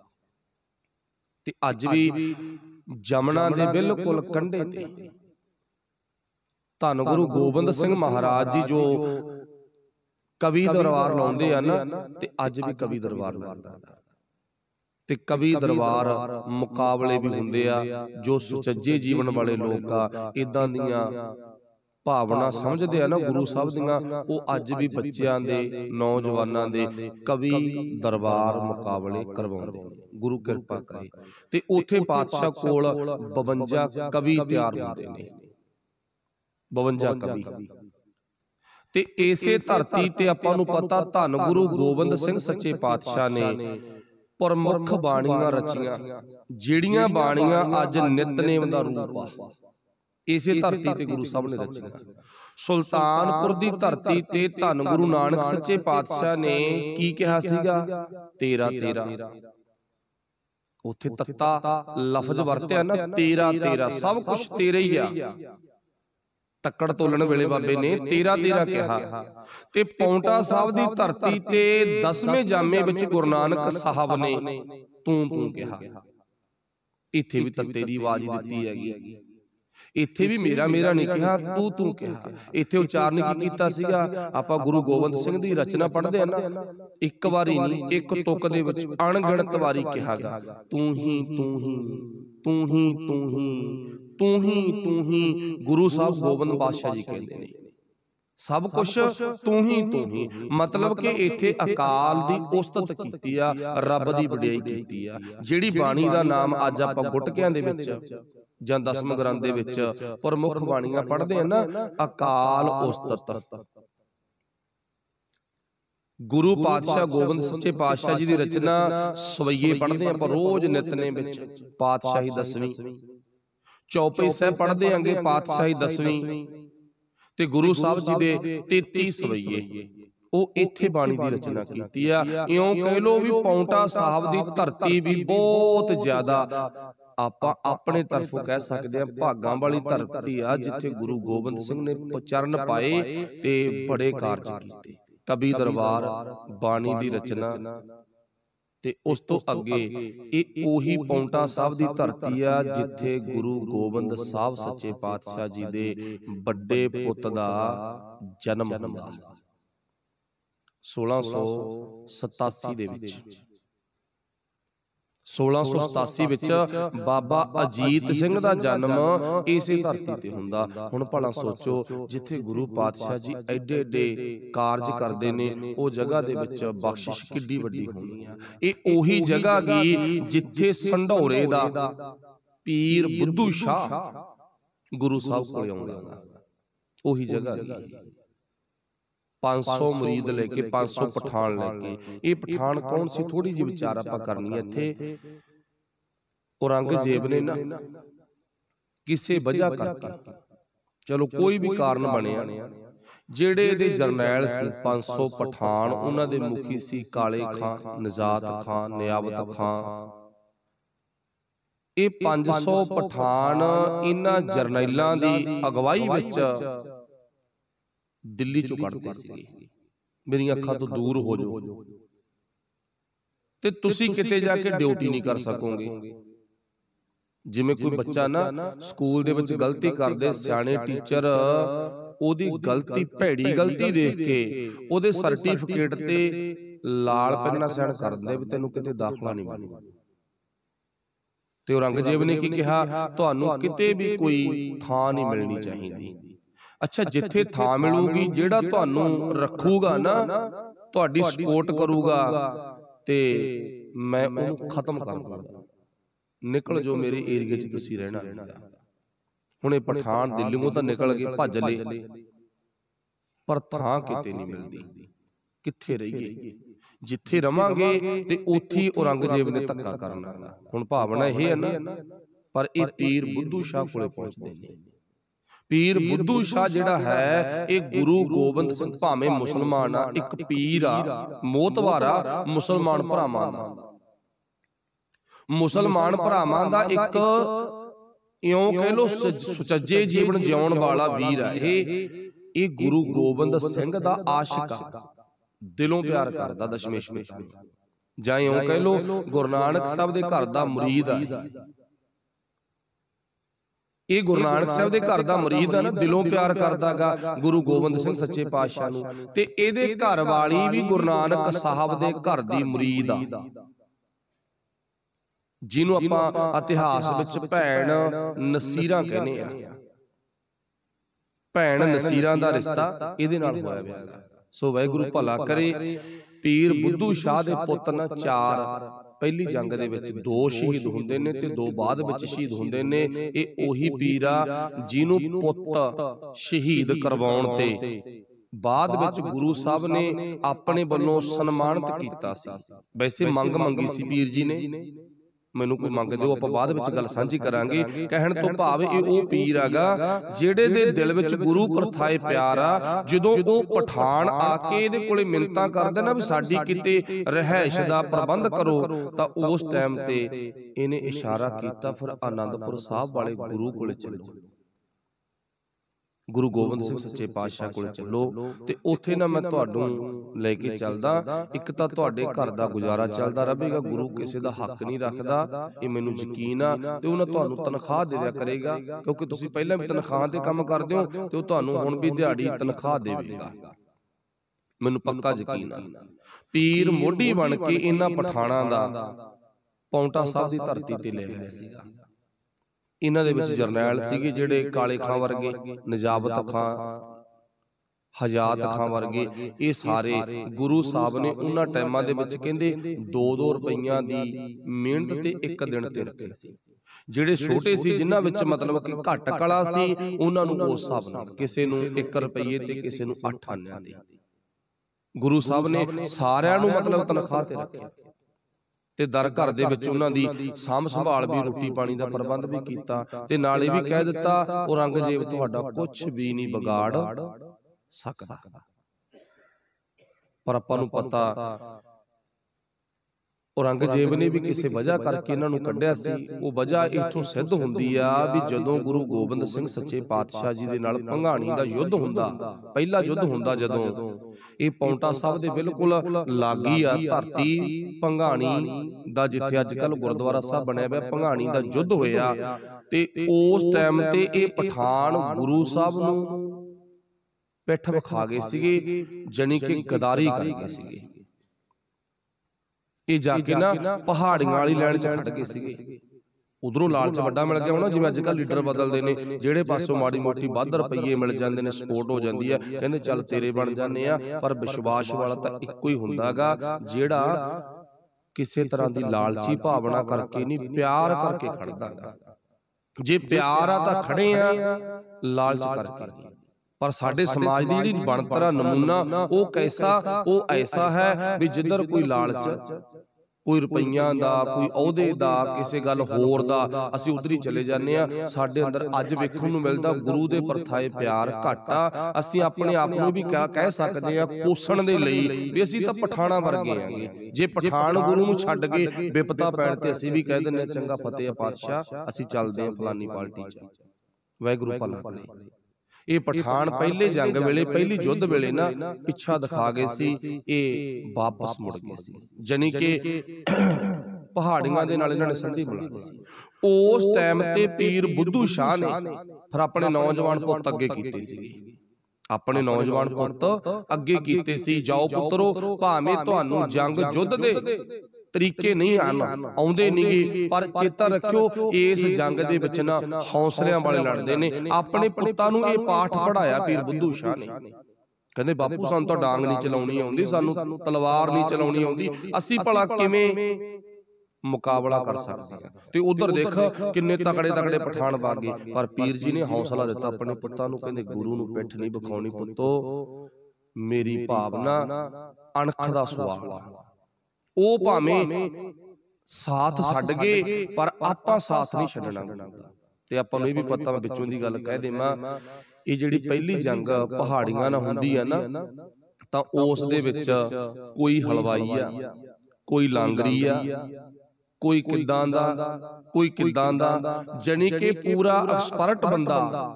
ਤੇ ਅੱਜ ਵੀ ਜਮਨਾ ਦੇ ਬਿਲਕੁਲ ਕੰਢੇ ਤੇ ਧੰਨ ਗੁਰੂ ਗੋਬਿੰਦ ਸਿੰਘ ਮਹਾਰਾਜ ਜੀ ਜੋ ਕਵੀ ਦਰਬਾਰ ਲਾਉਂਦੇ ਆ ਨਾ, ਤੇ ਅੱਜ ਵੀ ਕਵੀ ਦਰਬਾਰ ਲਾਉਂਦਾ, ਤੇ ਕਵੀ ਦਰਬਾਰ ਮੁਕਾਬਲੇ ਵੀ ਹੁੰਦੇ ਆ। ਜੋ ਸੁਚੱਜੇ ਜੀਵਨ ਵਾਲੇ ਲੋਕ ਆ, ਇਦਾਂ ਦੀਆਂ ਭਾਵਨਾ ਸਮਝਦੇ ਆ ਨਾ ਗੁਰੂ ਸਾਹਿਬ ਦੀਆਂ, ਉਹ ਅੱਜ ਵੀ ਬੱਚਿਆਂ ਦੇ, ਨੌਜਵਾਨਾਂ ਦੇ ਕਵੀ ਦਰਬਾਰ ਮੁਕਾਬਲੇ ਕਰਵਾਉਂਦੇ ਨੇ। ਗੁਰੂ ਕਿਰਪਾ ਕਰੇ ਤੇ ਉੱਥੇ ਪਾਤਸ਼ਾਹ ਕੋਲ 52 ਕਵੀ ਤਿਆਰ ਹੁੰਦੇ ਨੇ, 52 ਕਵੀ। ਤੇ ਇਸੇ ਧਰਤੀ ਤੇ ਆਪਾਂ ਨੂੰ ਪਤਾ ਧੰਨ ਗੁਰੂ ਗੋਬਿੰਦ ਸਿੰਘ ਸੱਚੇ ਪਾਤਸ਼ਾਹ ਨੇ ਪ੍ਰਮੁੱਖ ਬਾਣੀਆਂ ਰਚੀਆਂ, ਜਿਹੜੀਆਂ ਬਾਣੀਆਂ ਅੱਜ ਨਿਤਨੇਮ ਦਾ ਰੂਪ ਆ, ਇਸੇ ਧਰਤੀ ਤੇ ਗੁਰੂ ਸਾਹਿਬ ਨੇ ਰਚੀਆਂ। ਸੁਲਤਾਨਪੁਰ ਦੀ ਧਰਤੀ ਤੇ ਧੰਨ ਗੁਰੂ ਨਾਨਕ ਸੱਚੇ ਪਾਤਸ਼ਾਹ ਨੇ ਕੀ ਕਿਹਾ ਸੀਗਾ? ਤੇਰਾ ਤੇਰਾ। ਉੱਥੇ ਤੱਤਾ ਲਫ਼ਜ਼ ਵਰਤਿਆ ਨਾ, ਤੇਰਾ ਤੇਰਾ, ਸਭ ਕੁਝ ਤੇਰਾ ਹੀ ਆ। ਤੱਕੜ ਤੋਲਣ ਵੇਲੇ ਬਾਬੇ ਨੇ ਤੇਰਾ ਤੇਰਾ ਕਿਹਾ। ਤੇ ਪਾਉਂਟਾ ਸਾਹਿਬ ਦੀ ਧਰਤੀ ਤੇ 10ਵੇਂ ਜਾਮੇ ਵਿੱਚ ਗੁਰੂ ਨਾਨਕ ਸਾਹਿਬ ਨੇ ਤੂੰ ਤੂੰ ਕਿਹਾ। ਇੱਥੇ ਵੀ ਤੱਤੇ ਦੀ ਆਵਾਜ਼ ਦਿੱਤੀ ਹੈਗੀ, ਇੱਥੇ ਵੀ ਮੇਰਾ ਮੇਰਾ ਨਹੀਂ ਕਿਹਾ, ਤੂੰ ਤੂੰ ਕਿਹਾ। ਇੱਥੇ ਉਚਾਰਨ ਕੀ ਕੀਤਾ ਸੀਗਾ? ਆਪਾਂ ਗੁਰੂ ਗੋਬਿੰਦ ਸਿੰਘ ਦੀ ਰਚਨਾ ਪੜ੍ਹਦੇ ਆ ਨਾ, ਇੱਕ ਵਾਰੀ ਨਹੀਂ, ਇੱਕ ਤੁਕ ਦੇ ਵਿੱਚ ਅਣਗਿਣਤ ਵਾਰੀ ਕਿਹਾਗਾ, ਤੂੰ ਹੀ ਤੂੰ ਹੀ ਤੂੰ ਹੀ ਤੂੰ ਹੀ ਤੂੰ ਹੀ ਤੂੰ ਹੀ। ਗੁਰੂ ਸਾਹਿਬ ਗੋਬਿੰਦ ਪਾਤਸ਼ਾਹ ਜੀ ਕਹਿੰਦੇ ਨੇ ਸਭ ਕੁਛ ਤੂੰ ਹੀ। ਮਤਲਬ ਕਿ ਇੱਥੇ ਅਕਾਲ ਦੀ ਉਸਤਤ ਕੀਤੀ ਆ, ਰੱਬ ਦੀ ਵਡਿਆਈ ਕੀਤੀ ਆ। ਜਿਹੜੀ ਬਾਣੀ ਦਾ ਨਾਮ ਅੱਜ ਆਪਾਂ ਗੁਟਕਿਆਂ ਦੇ ਵਿੱਚ ਜਾਂ ਦਸਮ ਗ੍ਰੰਥ ਦੇ ਵਿੱਚ ਪ੍ਰਮੁੱਖ ਬਾਣੀਆਂ ਪੜ੍ਹਦੇ ਆ ਨਾ, ਅਕਾਲ ਉਸਤਤ। ਗੁਰੂ ਪਾਤਸ਼ਾਹ ਗੋਬਿੰਦ ਸੱਚੇ ਪਾਤਸ਼ਾਹ ਜੀ ਦੀ ਰਚਨਾ ਸਵਈਏ ਪੜ੍ਹਦੇ ਆਪਾਂ ਰੋਜ਼ ਨਿਤਨੇਮ ਵਿੱਚ। ਪਾਤਸ਼ਾਹੀ 10ਵੀਂ ਚੌਪਈ ਸਾਹਿਬ ਪੜ੍ਹਦੇ ਆਂਗੇ, ਪਾਤਸ਼ਾਹੀ 10ਵੀਂ, ਤੇ ਗੁਰੂ ਸਾਹਿਬ ਜੀ ਦੇ 33 ਸਵਈਏ। ਉਹ ਇੱਥੇ ਬਾਣੀ ਦੀ ਰਚਨਾ ਕੀਤੀ ਆ। ਇਉਂ ਕਹਿ ਲੋ ਵੀ ਪਾਉਂਟਾ ਸਾਹਿਬ ਦੀ ਧਰਤੀ ਵੀ ਬਹੁਤ ਜ਼ਿਆਦਾ, ਆਪਾਂ ਆਪਣੇ ਤਰਫੋਂ ਕਹਿ ਸਕਦੇ ਆ, ਭਾਗਾਂ ਵਾਲੀ ਧਰਤੀ ਆ, ਜਿੱਥੇ ਗੁਰੂ ਗੋਬਿੰਦ ਸਿੰਘ ਨੇ ਚਰਨ ਪਾਏ ਤੇ ਬੜੇ ਕਾਰਜ ਕੀਤੇ। ਕਵੀ ਦਰਬਾਰ, ਬਾਣੀ ਦੀ ਰਚਨਾ, ਤੇ ਉਸ ਤੋਂ ਅੱਗੇ ਇਹ ਉਹੀ ਪਾਉਂਟਾ ਸਾਹਿਬ ਦੀ ਧਰਤੀ ਆ ਜਿੱਥੇ ਗੁਰੂ ਗੋਬਿੰਦ ਸਾਹਿਬ ਸੱਚੇ ਪਾਤਸ਼ਾਹ ਜੀ ਦੇ ਵੱਡੇ ਪੁੱਤ ਦਾ ਜਨਮ ਹੁੰਦਾ 1687 ਦੇ ਵਿੱਚ। 1687 ਵਿੱਚ ਬਾਬਾ ਅਜੀਤ ਸਿੰਘ ਦਾ ਜਨਮ ਇਸੇ ਧਰਤੀ ਤੇ ਹੁੰਦਾ। ਹੁਣ ਭਲਾ ਸੋਚੋ, ਜਿੱਥੇ ਗੁਰੂ ਪਾਤਸ਼ਾਹ ਜੀ ਐਡੇ ਐਡੇ ਕਾਰਜ ਕਰਦੇ ਨੇ, ਉਹ ਜਗ੍ਹਾ ਦੇ ਵਿੱਚ ਬਖਸ਼ਿਸ਼ ਕਿੱਡੀ ਵੱਡੀ ਹੋਣੀ ਆ। ਇਹ ਉਹੀ ਜਗ੍ਹਾ ਗਈ ਜਿੱਥੇ ਸੰਢੌਰੇ ਦਾ ਪੀਰ ਬੁੱਧੂ ਸ਼ਾਹ ਗੁਰੂ ਸਾਹਿਬ ਕੋਲ ਆਉਂਦਾ, ਉਹੀ ਜਗ੍ਹਾ ਗਈ। 500 ਮੁਰੀਦ ਲੈ ਕੇ, 500 ਪਠਾਨ ਲੈ ਕੇ। ਇਹ ਪਠਾਨ ਕੌਣ ਸੀ? ਥੋੜੀ ਜਿਹੀ ਵਿਚਾਰ ਆਪਾਂ ਕਰਨੀ ਹੈ ਇੱਥੇ। ਔਰੰਗਜ਼ੇਬ ਨੇ ਨਾ ਕਿਸੇ ਵਜ੍ਹਾ ਕਰਕੇ, ਚਲੋ ਕੋਈ ਵੀ ਕਾਰਨ ਬਣਿਆ, ਜਿਹੜੇ ਇਹਦੇ ਜਰਨੈਲ ਸੀ 500 ਪਠਾਨ, ਉਹਨਾਂ ਦੇ ਮੁਖੀ ਸੀ ਕਾਲੇ ਖਾਂ, ਨਜ਼ਾਤ ਖਾਂ, ਨਿਆਬਤ ਖਾਂ। ਇਹ 500 ਪਠਾਨ ਇਹਨਾਂ ਜਰਨੈਲਾਂ ਦੀ ਅਗਵਾਈ ਵਿੱਚ ਦਿੱਲੀ ਚੋਂ ਕੱਢਦੇ ਸੀਗੇ। मेरियां अखां तो दूर हो जाओ, ते तुसी किते जाके ड्यूटी नहीं कर सकोगे। जिवें कोई बच्चा ना स्कूल दे विच गलती करदे, सियाणे टीचर ओदी गलती, भैड़ी गलती देख के ओदे सर्टिफिकेट ते लाल पेन साइन कर दिंदे भी तैनूं किते दाखला नहीं मिलना। ते औरंगजेब ने की कहा, तुहानूं किते भी कोई थां नहीं मिलनी चाहिदी। अच्छा, जिथे थां मिलूगी, जेड़ा तुहानूं रखूगा ना, तुहाडी सपोर्ट करूगा, ते मैं उहनूं खत्म कर दूंगा। निकल जो मेरे एरिए च तुसीं रहना नहीं। हुण इह पठान दिल्लीओं तां निकल गए, भज लए, पर थां किते नहीं मिलदी। कित्थे रहीए? जिथे रवांगे ते उत्थे औरंगजेब ने धक्का करना। हुण भावना इह है ना, पर इह पीर बुद्धू शाह कोले पहुंचदे ने। पीर बुद्धू शाह जिहड़ा है, इह गुरु गोबिंद सिंह भावें मुसलमान आ, एक पीर आ, मोतवार आ मुसलमान भरावां दा। मुसलमान भरावां दा एक इउं कह लो सुचज्जे जीवन जिउण वाला वीर है। ये गुरु गोबिंद सिंह दा आशिक आ, दिलों प्यार करदा दशमेश पिता नूं, जां इउं कह लो गुरु नानक साहब दे घर दा मुरीद आ। ये गुरु नानक साहब दे घर दा मुरीद आ ना, दिलों प्यार करदा गा गुरु गोबिंद सिंह सच्चे पातशाह नूं, ते इहदे घर वाली भी गुरु नानक साहब दे घर दी मुरीद आ, जिन्हों आपां इतिहास विच भैण नसीरां कहने आ। भैण नसीरां दा रिश्ता इहदे नाल होया होया। सो वाहिगुरू भला करे। पीर बुद्धू शाह दे पुੱਤ ना 4 पहली जंग दे विच 2 शहीद हुंदे ने ते 2 बाद विच शहीद हुंदे ने। इह ओही पीर आ जिन्हों पुੱਤ शहीद करवाउण ते बाद विच गुरु साहब ने अपने वल्लों सन्मानित कीता सी। वैसे मंग मंगी सी पीर जी ने, मैनूं कोई मंग दिओ, आपां बाद विच गल सांझी करांगे। कहण तो भाव इह ओ पीर हैगा जिहड़े दे दिल विच गुरु प्रथाए प्यार आ। जदों ओ पठान आके इहदे कोले मिन्नतां करदे ना भी साडी किते रहائش दा प्रबंध करो, तां उस टाइम ते इहने इशारा कीता, फिर आनंदपुर साहब वाले गुरु कोले चलो, गुरु गोबिंद सिंह सच्चे पातशाह कोले चलो, ते उत्थे ना मैं तुहानूं लैके चलदा। इक तां तुहाडे घर दा गुजारा चलदा रहेगा, गुरु किसी दा हक नहीं रखदा, इह मैनूं यकीन आ। ते उहनां तुहानूं तनखाह दे दिया करेगा, क्योंकि तुसीं पहिलां भी तनखाह ते काम करदे हो, ते ओह तुहानूं हुण भी दिहाड़ी तनखाह देवेगा, मैनूं पक्का यकीन आ। पीर मोढी बन के इन्हां पठाणां दा पौंटा साहब दी धरती ते ले आया सीगा। इन्हां दे विच जरनैल सीगे जिहड़े काले खां वर्गे, नजाबत खां, हजात खां वर्गे, ये सारे गुरु साहब ने उन्हां टाइमां दे विच कहंदे 2-2 रुपईयां दी मिहनत ते एक दिन ते रखे सी। जिहड़े छोटे सी, जिन्हां विच मतलब कि घट कला सी, उन्हां नूं उस हिसाब नाल किसे नूं 1 रुपये ते किसे नूं 8 आनिਆਂ ते गुरु साहब ने सारिਆਂ नूं मतलब तनखाह ते रखिया, ते दर घर दे विच उन्हां दी साਂਭ संभाल भी, रोटी पानी दा प्रबंध भी कीता, ते नाल इह भी कह दित्ता औरंगजेब तुहाडा कुछ भी नहीं बिगाड़ सकदा। पर आपां नूं पता औरंगजेब ने भी किसी वजह करके इन्हां नूं कढिया सी। वो वजह इत्थों सिद्ध हुंदी आ भी जदों गुरु गोबिंद सिंह सच्चे पातशाह जी दे नाल भंगाणी दा युद्ध हुंदा, पहला युद्ध हुंदा जदों, ਇਹ पौंटा साहब दे बिल्कुल लागी आ धरती भंगाणी दा, जिथे अजकल गुरुद्वारा साहब बनया होया, भंगाणी दा युद्ध होया। ते उस टाइम ते ये पठान गुरु साहब नूं पिठ विखा गए सीगे, जानी कि गदारी कर गए सीगे। ये जाके ना पहाड़ियां वाली लैन च खड़ गए सीगे। उधरों लालच वड्डा मिल गया होना, जिवें अजकल लीडर बदलते हैं, जेड़े पासों माड़ी मोटी वध रुपये मिल जाते हैं, सपोर्ट हो जाती है, कहते चल तेरे बन जाने आ। पर विश्वास वाला तो इक्को ही हुंदा गा, जेड़ा किसी तरह की लालची भावना करके नहीं, प्यार करके खड़दा गा। जे प्यार आ तां खड़े आ, लालच करके। पर साडे समाज दी जिहड़ी बनतर नमूना वो कैसा, वो ऐसा है भी जिधर कोई लालच, कोई रुपईयां दा, कोई अहुदे दा, किसी गल होर दा, असीं उधर ही चले जाने आ। साडे अंदर अज वेखण नूं मिलदा गुरु दे परथाए प्यार घट आ। असीं अपने आप नूं भी कह सकदे आ कोसण दे लई भी असीं तां पठाणा वर्गे आंगे। जे पठान गुरु नूं छड्ड के विपता पैण ते असीं भी कह दिंदे चंगा फतेह पातशाह, असीं चलदे आ फलानी पार्टी च। वाहिगुरू भला करे। ये पठान पहले जंग वेले पहली युद्ध वेले ना पिछा दिखा गए सी, ये वापस मुड़ गए सी, जानी कि पहाड़ियां दे नाल इन्हां ने संधि मिला दी सी। उस टाइम ते पीर बुद्धू शाह ने फिर अपने नौजवान पुत्त अगे कीते सीगे, अपने नौजवान पुत्त अगे कीते सी, जाओ पुत्रो भावें तुहानू जंग युद्ध दे तरीके नहीं आउंदे नहींगे, पर चेता रखियो इस जंग दे विच ना हौसलियां वाले लड़दे ने। अपने पुत्तां नूं इह पाठ पढ़ाया पीर बुद्धू शाह ने, कहंदे बापू सानूं तां डांग नहीं चलाउणी आउंदी, सानूं तलवार नहीं चलाउणी आउंदी, असीं भला किवें मुकाबला कर सकते हैं। तो उधर देख किन्ने तगड़े तगड़े पठान भागे, पर पीर जी ने हौसला दिता अपने पुत्तां नूं, कहंदे गुरु नूं पिठ नहीं विखाउणी पुत्तो, मेरी भावना अणख दा सवाल आ, ਉਹ ਭਾਵੇਂ ਸਾਥ ਛੱਡ ਗਏ ਪਰ ਆਪਾਂ ਸਾਥ ਨਹੀਂ ਛੱਡਣਾ। ਤੇ ਆਪਾਂ ਨੂੰ ਇਹ ਵੀ ਪਤਾ, ਮੈਂ ਵਿੱਚੋਂ ਦੀ ਗੱਲ ਕਹਿ ਦੇਵਾਂ, ਇਹ ਜਿਹੜੀ ਪਹਿਲੀ ਜੰਗ ਪਹਾੜੀਆਂ ਨਾਲ ਹੁੰਦੀ ਆ ਨਾ, ਤਾਂ ਉਸ ਦੇ ਵਿੱਚ ਕੋਈ ਹਲਵਾਈ ਆ, ਕੋਈ ਲਾਂਗਰੀ ਆ, ਕੋਈ ਕਿੱਦਾਂ ਦਾ, ਕੋਈ ਕਿੱਦਾਂ ਦਾ, ਜਾਣੀ ਕਿ ਪੂਰਾ ਐਕਸਪਰਟ ਬੰਦਾ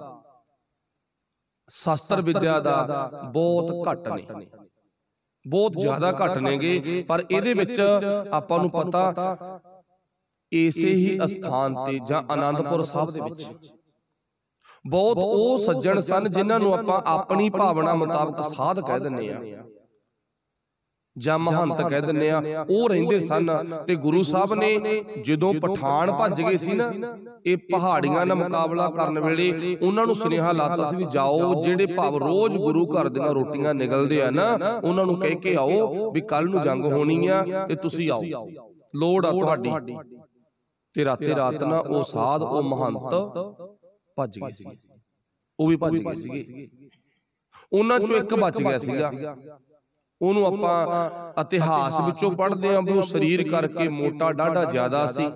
ਸ਼ਸਤਰ ਵਿਦਿਆ ਦਾ ਬਹੁਤ ਘੱਟ ਨੇ, बहुत ज्यादा घट नेगे। पर इहदे विच आपां नूं पता इसे ही अस्थान ते जां आनंदपुर साहब दे विच बहुत ओ सज्जण सन जिन्हां नूं आपां अपनी भावना मुताबक साध कह दिंदे आ जां महंत कह दिंदे आ, ਉਹ ਰਹਿੰਦੇ ਸਨ। ਤੇ ਗੁਰੂ ਸਾਹਿਬ ਨੇ ਜਦੋਂ ਪਠਾਨ ਭੱਜ ਗਏ ਸੀ ਨਾ, ਇਹ ਪਹਾੜੀਆਂ ਨਾਲ ਮੁਕਾਬਲਾ ਕਰਨ ਵੇਲੇ ਉਹਨਾਂ ਨੂੰ ਸੁਨੇਹਾ ਲਾਤਾ ਸੀ ਵੀ ਜਾਓ, ਜਿਹੜੇ ਭਾਵ ਰੋਜ਼ ਗੁਰੂ ਘਰ ਦੀਆਂ ਰੋਟੀਆਂ ਨਿਕਲਦੇ ਆ ਨਾ, ਉਹਨਾਂ ਨੂੰ ਕਹਿ ਕੇ ਆਓ ਵੀ ਕੱਲ ਨੂੰ ਜੰਗ ਹੋਣੀ ਆ ਤੇ ਤੁਸੀਂ ਆਓ, ਲੋੜ ਆ ਤੁਹਾਡੀ। ਤੇ ਰਾਤੇ ਰਾਤ ਨਾ ਉਹ ਸਾਧ, ਉਹ ਮਹੰਤ ਭੱਜ ਗਏ ਸੀ, ਉਹ ਵੀ ਭੱਜ ਗਏ ਸੀਗੇ। ਉਹਨਾਂ ਚੋਂ ਇੱਕ ਬਚ ਗਿਆ ਸੀਗਾ, ਉਹਨੂੰ ਆਪਾਂ ਇਤਿਹਾਸ ਵਿੱਚੋਂ ਪੜ੍ਹਦੇ ਆਂ ਵੀ ਉਹ ਸਰੀਰ ਕਰਕੇ ਮੋਟਾ ਡਾਢਾ ਜ਼ਿਆਦਾ ਸੀ,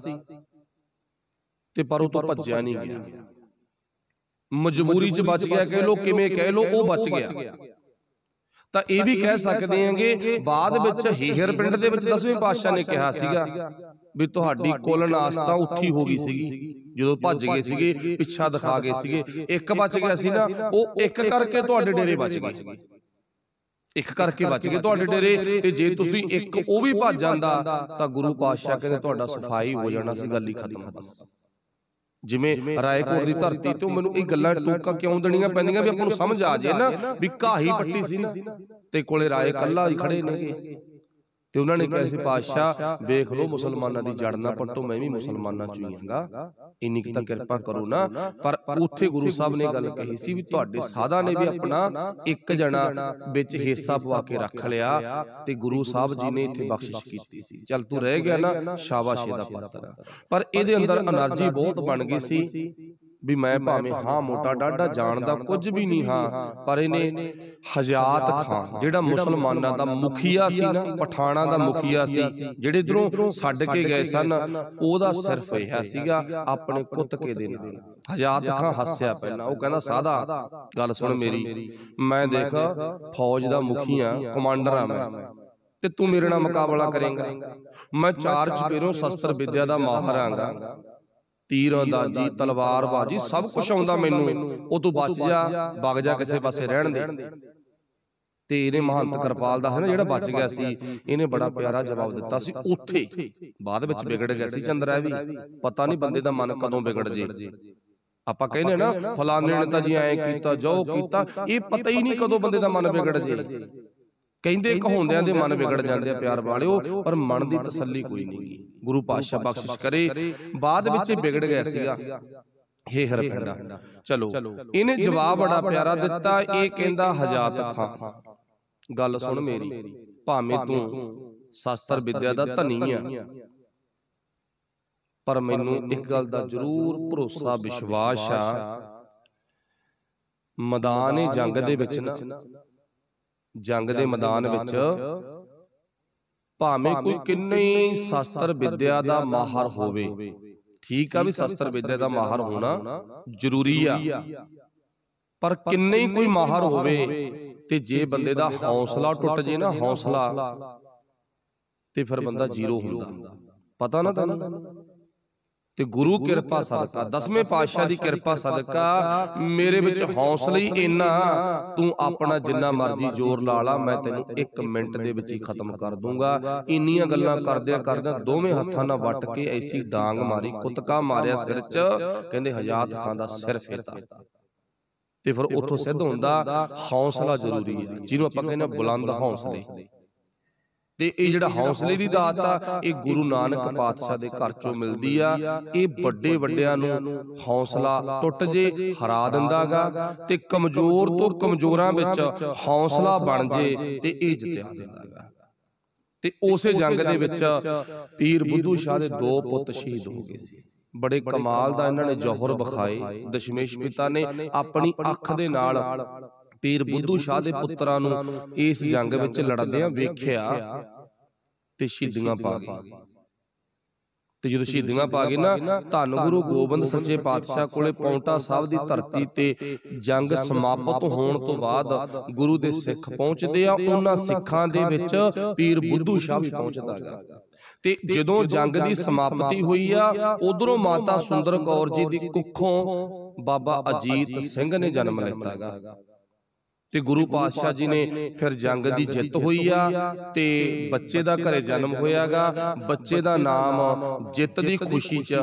ਤੇ ਪਰ ਉਹ ਤੋਂ ਭੱਜਿਆ ਨਹੀਂ ਗਿਆ, ਮਜਬੂਰੀ 'ਚ ਬਚ ਗਿਆ, ਕਹਿ ਲੋ ਕਿਵੇਂ ਕਹਿ ਲੋ, ਉਹ ਬਚ ਗਿਆ। ਤਾਂ ਇਹ ਵੀ ਕਹਿ ਸਕਦੇ ਆਂਗੇ ਬਾਅਦ ਵਿੱਚ ਹੀਹਰ ਪਿੰਡ ਦੇ ਵਿੱਚ 10ਵੇਂ ਪਾਤਸ਼ਾਹ ਨੇ ਕਿਹਾ ਸੀਗਾ ਵੀ ਤੁਹਾਡੀ ਕੁੱਲ ਆਸਤਾ ਉੱਥੀ ਹੋ ਗਈ ਸੀਗੀ ਜਦੋਂ ਭੱਜ ਗਏ ਸੀਗੇ, ਪਿੱਛਾ ਦਿਖਾ ਗਏ ਸੀਗੇ। ਇੱਕ ਬਚ ਗਿਆ ਸੀ ਨਾ, ਉਹ ਇੱਕ ਕਰਕੇ ਤੁਹਾਡੇ ਡੇਰੇ ਬਚ ਗਏ, ਇੱਕ ਕਰਕੇ ਬਚ ਗਏ ਤੁਹਾਡੇ ਡੇਰੇ। ਤੇ ਜੇ ਤੁਸੀਂ ਇੱਕ ਉਹ ਵੀ ਭੱਜ ਜਾਂਦਾ ਤਾਂ ਗੁਰੂ ਪਾਤਸ਼ਾਹ ਕਹਿੰਦੇ ਤੁਹਾਡਾ ਸਫਾਈ ਹੋ ਜਾਣਾ ਸੀ, ਗੱਲ ਹੀ ਖਤਮ। ਬਸ ਜਿਵੇਂ ਰਾਏਕੋਟ ਦੀ ਧਰਤੀ ਤੋਂ ਮੈਨੂੰ ਇਹ ਗੱਲਾਂ ਟੋਕਾ ਕਿਉਂ ਦੇਣੀਆਂ ਪੈਂਦੀਆਂ ਵੀ ਆਪਾਂ ਨੂੰ ਸਮਝ ਆ ਜੇ ਨਾ ਵੀ ਘਾਹੀ ਪੱਟੀ ਸੀ ਨਾ, ਤੇ ਕੋਲੇ ਰਾਏ ਕੱਲਾ ਹੀ ਖੜੇ ਨੇਗੇ, ਤੇ ਉਹਨਾਂ ਨੇ ਕਿਹਾ ਸੀ ਪਾਤਸ਼ਾਹ ਵੇਖ ਲਓ ਮੁਸਲਮਾਨਾਂ ਦੀ ਜੜ ਨਾ ਪੱਟੋ, ਮੈਂ ਵੀ ਮੁਸਲਮਾਨਾਂ ਚ ਹੀ ਹਾਂਗਾ, ਇੰਨੀ ਕੁ ਤਾਂ ਕਿਰਪਾ ਕਰੋ ਨਾ। ਪਰ ਉੱਥੇ ਗੁਰੂ ਸਾਹਿਬ ਨੇ ਗੱਲ ਕਹੀ ਸੀ ਵੀ ਤੁਹਾਡੇ ਸਾਧਾਂ ਨੇ ਵੀ ਆਪਣਾ ਇੱਕ ਜਣਾ ਵਿੱਚ ਹਿੱਸਾ ਪਵਾ ਕੇ ਰੱਖ ਲਿਆ, ਤੇ ਗੁਰੂ ਸਾਹਿਬ ਜੀ ਨੇ ਇੱਥੇ ਬਖਸ਼ਿਸ਼ ਕੀਤੀ ਸੀ। ਚੱਲ ਤੂੰ ਰਹਿ ਗਿਆ ਨਾ, ਸ਼ਾਬਾਸ਼ੇ ਦਾ ਪਾਤਰ। ਪਰ ਇਹਦੇ ਅੰਦਰ એનર્ਜੀ ਬਹੁਤ ਬਣ ਗਈ ਸੀ ਵੀ ਮੈਂ ਭਾਵੇਂ ਹਾਂ ਮੋਟਾ ਡਾਢਾ ਜਾਣਦਾ ਕੁਝ ਵੀ ਨਹੀਂ ਹਾਂ, ਪਰ ਇਹਨੇ ਹਜਾਤ ਖਾਨ ਜਿਹੜਾ ਮੁਸਲਮਾਨਾਂ ਦਾ ਮੁਖੀਆ ਸੀ ਨਾ, ਪਠਾਣਾ ਦਾ ਮੁਖੀਆ ਸੀ, ਜਿਹੜੇ ਇਧਰੋਂ ਛੱਡ ਕੇ ਗਏ ਸਨ, ਉਹਦਾ ਸਿਰਫ ਇਹ ਸੀਗਾ ਆਪਣੇ ਕੁੱਤਕੇ ਦੇ ਨਾਲ। ਹਜਾਤ ਖਾਨ ਹੱਸਿਆ ਪਹਿਲਾਂ, ਉਹ ਕਹਿੰਦਾ ਸਾਧਾ ਗੱਲ ਸੁਣ ਮੇਰੀ, ਮੈਂ ਦੇਖ ਫੌਜ ਦਾ ਮੁਖੀਆ, ਕਮਾਂਡਰ ਆ ਮੈਂ, ਤੇ ਤੂੰ ਮੇਰੇ ਨਾਲ ਮੁਕਾਬਲਾ ਕਰੇਂਗਾ? ਮੈਂ ਚਾਰ ਚਪੇਰੋਂ ਸ਼ਸਤਰ ਵਿਦਿਆ ਦਾ ਮਾਹਰ ਆਂਗਾ, ਤੀਰਅੰਦਾਜ਼ੀ, ਤਲਵਾਰਬਾਜ਼ੀ ਸਭ ਕੁਝ ਆਉਂਦਾ ਮੈਨੂੰ, ਉਹ ਤੂੰ ਬਚ ਜਾ, ਵਗ ਜਾ ਕਿਸੇ ਪਾਸੇ ਰਹਿਣ ਦੇ। ਤੇ ਇਹਨੇ ਮਹੰਤ ਕਿਰਪਾਲ ਦਾ ਹੈ ਨਾ ਜਿਹੜਾ ਬਚ ਗਿਆ ਸੀ, ਇਹਨੇ ਬੜਾ ਪਿਆਰਾ ਜਵਾਬ ਦਿੱਤਾ ਸੀ। ਉੱਥੇ ਬਾਅਦ ਵਿੱਚ ਵਿਗੜ ਗਿਆ ਸੀ ਚੰਦਰਾ ਵੀ, ਪਤਾ ਨਹੀਂ ਬੰਦੇ ਦਾ ਮਨ ਕਦੋਂ ਵਿਗੜ ਜੇ। ਆਪਾਂ ਕਹਿੰਦੇ ਨਾ ਫਲਾਣੇ ਨੇ ਤਾਂ ਜੀ ਐਂ ਕੀਤਾ, ਜੋ ਕੀਤਾ, ਇਹ ਪਤਾ ਹੀ ਨਹੀਂ ਕਦੋਂ ਬੰਦੇ ਦਾ ਮਨ ਵਿਗੜ ਜੇ। ਕਹਿੰਦੇ ਕਹਾਉਂਦਿਆਂ ਦੇ ਮਨ ਵਿਗੜ ਜਾਂਦੇ ਆ ਪਿਆਰ ਵਾਲਿਓ, ਪਰ ਮਨ ਦੀ ਤਸੱਲੀ ਕੋਈ ਨਹੀਂ। ਗੁਰੂ ਪਾਤਸ਼ਾਹ ਬਖਸ਼ਿਸ਼ ਕਰੇ, ਬਾਅਦ ਵਿੱਚ ਵਿਗੜ ਗਿਆ ਸੀਗਾ ਹੀਹਰ ਪਿੰਡਾ। ਚਲੋ ਇਹਨੇ ਜਵਾਬ ਬੜਾ ਪਿਆਰਾ ਦਿੱਤਾ, ਇਹ ਕਹਿੰਦਾ ਹਜਾਤ ਖਾਂ ਗੱਲ ਸੁਣ ਮੇਰੀ, ਭਾਵੇਂ ਤੂੰ ਸ਼ਸਤਰ ਵਿਦਿਆ ਦਾ ਧਨੀ ਆ, ਪਰ ਮੈਨੂੰ ਇੱਕ ਗੱਲ ਦਾ ਜ਼ਰੂਰ ਭਰੋਸਾ ਵਿਸ਼ਵਾਸ ਆ, ਮੈਦਾਨ ਜੰਗ ਦੇ ਵਿੱਚ ਨਾ, ਜੰਗ ਦੇ ਮੈਦਾਨ ਵਿੱਚ ਭਾਵੇਂ ਕੋਈ ਕਿੰਨੇ ਹੀ ਸ਼ਸਤਰ ਵਿਦਿਆ ਦਾ ਮਾਹਰ ਹੋਵੇ, ਠੀਕ ਆ ਵੀ ਸ਼ਸਤਰ ਵਿਦਿਆ ਦਾ ਮਾਹਰ ਹੋਣਾ ਜ਼ਰੂਰੀ ਆ, ਪਰ ਕਿੰਨੇ ਹੀ ਕੋਈ ਮਾਹਰ ਹੋਵੇ ਤੇ ਜੇ ਬੰਦੇ ਦਾ ਹੌਸਲਾ ਟੁੱਟ ਜੇ ਨਾ, ਹੌਸਲਾ, ਤੇ ਫਿਰ ਬੰਦਾ ਜ਼ੀਰੋ ਹੁੰਦਾ। ਪਤਾ ਨਾ ਤੁਹਾਨੂੰ? ਤੇ ਗੁਰੂ ਕਿਰਪਾ ਸਦਕਾ, 10ਵੇਂ ਪਾਤਸ਼ਾਹ ਦੀ ਕਿਰਪਾ ਸਦਕਾ ਮੇਰੇ ਵਿੱਚ ਹੌਸਲਾ ਹੀ ਇੰਨਾ, ਤੂੰ ਆਪਣਾ ਜਿੰਨਾ ਮਰਜ਼ੀ ਜ਼ੋਰ ਲਾ ਲਾ, ਮੈਂ ਤੈਨੂੰ 1 ਮਿੰਟ ਦੇ ਵਿੱਚ ਹੀ ਖਤਮ ਕਰ ਦੂੰਗਾ। ਇੰਨੀਆਂ ਗੱਲਾਂ ਕਰਦਿਆਂ ਕਰਦਿਆਂ ਦੋਵੇਂ ਹੱਥਾਂ ਨਾਲ ਵੱਟ ਕੇ ਐਸੀ ਡਾਂਗ ਮਾਰੀ, ਕੁੱਤਕਾ ਮਾਰਿਆ ਸਿਰ 'ਚ, ਕਹਿੰਦੇ ਹਯਾਤ ਖਾਨ ਦਾ ਸਿਰ ਫੇਤਾ। ਤੇ ਫਿਰ ਉੱਥੋਂ ਸਿੱਧ ਹੁੰਦਾ ਹੌਸਲਾ ਜ਼ਰੂਰੀ ਹੈ, ਜਿਹਨੂੰ ਆਪਾਂ ਕਹਿੰਦੇ ਬੁਲੰਦ ਹੌਸਲੇ। ਤੇ ਇਹ ਜਿਹੜਾ ਹੌਸਲੇ ਦੀ ਦਾਤ ਆ, ਇਹ ਗੁਰੂ ਨਾਨਕ ਪਾਤਸ਼ਾਹ ਦੇ ਘਰ ਚੋਂ ਮਿਲਦੀ ਆ। ਇਹ ਵੱਡੇ ਵੱਡਿਆਂ ਨੂੰ ਹੌਸਲਾ ਟੁੱਟ ਜੇ ਹਰਾ ਦਿੰਦਾਗਾ, ਤੇ ਕਮਜ਼ੋਰ ਤੋਂ ਕਮਜ਼ੋਰਾਂ ਵਿੱਚ ਹੌਸਲਾ ਬਣ ਜੇ ਤੇ ਇਹ ਜਿੱਤਿਆ ਦਿੰਦਾਗਾ। ਤੇ ਉਸੇ ਜੰਗ ਦੇ ਵਿੱਚ ਪੀਰ ਬੁੱਧੂ ਸ਼ਾਹ ਦੇ 2 ਪੁੱਤ ਸ਼ਹੀਦ ਹੋ ਗਏ ਸੀ। ਬੜੇ ਕਮਾਲ ਦਾ ਇਹਨਾਂ ਨੇ ਜੌਹਰ ਵਿਖਾਏ। ਦਸ਼ਮੇਸ਼ ਪਿਤਾ ਨੇ ਆਪਣੀ ਅੱਖ ਦੇ ਨਾਲ ਪੀਰ ਬੁੱਧੂ ਸ਼ਾਹ ਦੇ ਪੁੱਤਰਾਂ ਨੂੰ ਇਸ ਜੰਗ ਵਿੱਚ ਲੜਦਿਆਂ ਵੇਖਿਆ ਤੇ ਸ਼ਹੀਦੀਆਂ ਪਾ ਗਏ। ਤੇ ਜਦੋਂ ਸ਼ਹੀਦੀਆਂ ਪਾ ਗਏ ਨਾ, ਧੰਨ ਗੁਰੂ ਗੋਬਿੰਦ ਸੱਚੇ ਪਾਤਸ਼ਾਹ ਕੋਲੇ ਪੌਂਟਾ ਸਾਹਿਬ ਦੀ ਧਰਤੀ ਤੇ ਜੰਗ ਸਮਾਪਤ ਹੋਣ ਤੋਂ ਬਾਅਦ ਗੁਰੂ ਦੇ ਸਿੱਖ ਪਹੁੰਚਦੇ ਆ। ਉਹਨਾਂ ਸਿੱਖਾਂ ਦੇ ਵਿੱਚ ਪੀਰ ਬੁੱਧੂ ਸ਼ਾਹ ਵੀ ਪਹੁੰਚਦਾ ਗਾ। ਤੇ ਜਦੋਂ ਜੰਗ ਦੀ ਸਮਾਪਤੀ ਹੋਈ ਆ, ਉਧਰੋਂ ਮਾਤਾ ਸੁੰਦਰ ਕੌਰ ਜੀ ਦੀ ਕੁੱਖੋਂ ਬਾਬਾ ਅਜੀਤ ਸਿੰਘ ਨੇ ਜਨਮ ਲਿੱਤਾ ਗਾ। ਤੇ ਗੁਰੂ ਪਾਤਸ਼ਾਹ ਜੀ ਨੇ ਫਿਰ ਜੰਗ ਦੀ ਜਿੱਤ ਹੋਈ ਆ, ਤੇ ਬੱਚੇ ਦਾ ਘਰੇ ਜਨਮ ਹੋਇਆਗਾ। ਬੱਚੇ ਦਾ ਨਾਮ ਜਿੱਤ ਦੀ ਖੁਸ਼ੀ 'ਚ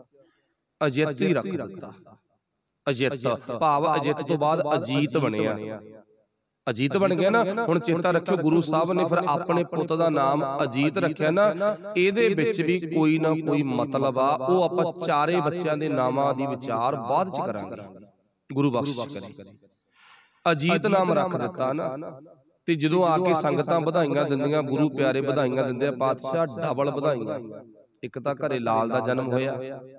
ਅਜਿੱਤ ਹੀ ਰੱਖ ਦਿੱਤਾ। ਅਜਿੱਤ ਭਾਵ ਅਜਿੱਤ ਤੋਂ ਬਾਅਦ ਅਜੀਤ ਬਣਿਆ। ਅਜੀਤ ਬਣ ਗਿਆ ਨਾ। ਹੁਣ ਚੇਤਾ ਰੱਖਿਓ, ਗੁਰੂ ਸਾਹਿਬ ਨੇ ਫਿਰ ਆਪਣੇ ਪੁੱਤ ਦਾ ਨਾਮ ਅਜੀਤ ਰੱਖਿਆ ਨਾ, ਇਹਦੇ ਵਿੱਚ ਵੀ ਕੋਈ ਨਾ ਕੋਈ ਮਤਲਬ ਆ। ਉਹ ਆਪਾਂ ਚਾਰੇ ਬੱਚਿਆਂ ਦੇ ਨਾਮਾਂ ਦੀ ਵਿਚਾਰ ਬਾਅਦ 'ਚ ਕਰਾਂਗੇ, ਗੁਰੂ ਬਖਸ਼ਿਸ਼ ਕਰੇ। ਅਜੀਤ ਨਾਮ ਰੱਖ ਦਿੱਤਾ ਨਾ। ਤੇ ਜਦੋਂ ਆ ਕੇ ਸੰਗਤਾਂ ਵਧਾਈਆਂ ਦਿੰਦੀਆਂ, ਗੁਰੂ ਪਿਆਰੇ ਵਧਾਈਆਂ ਦਿੰਦੇ ਆ, ਪਾਤਸ਼ਾਹ ਡਬਲ ਵਧਾਈਆਂ। ਇੱਕ ਤਾਂ ਘਰੇ ਲਾਲ ਦਾ ਜਨਮ ਹੋਇਆ,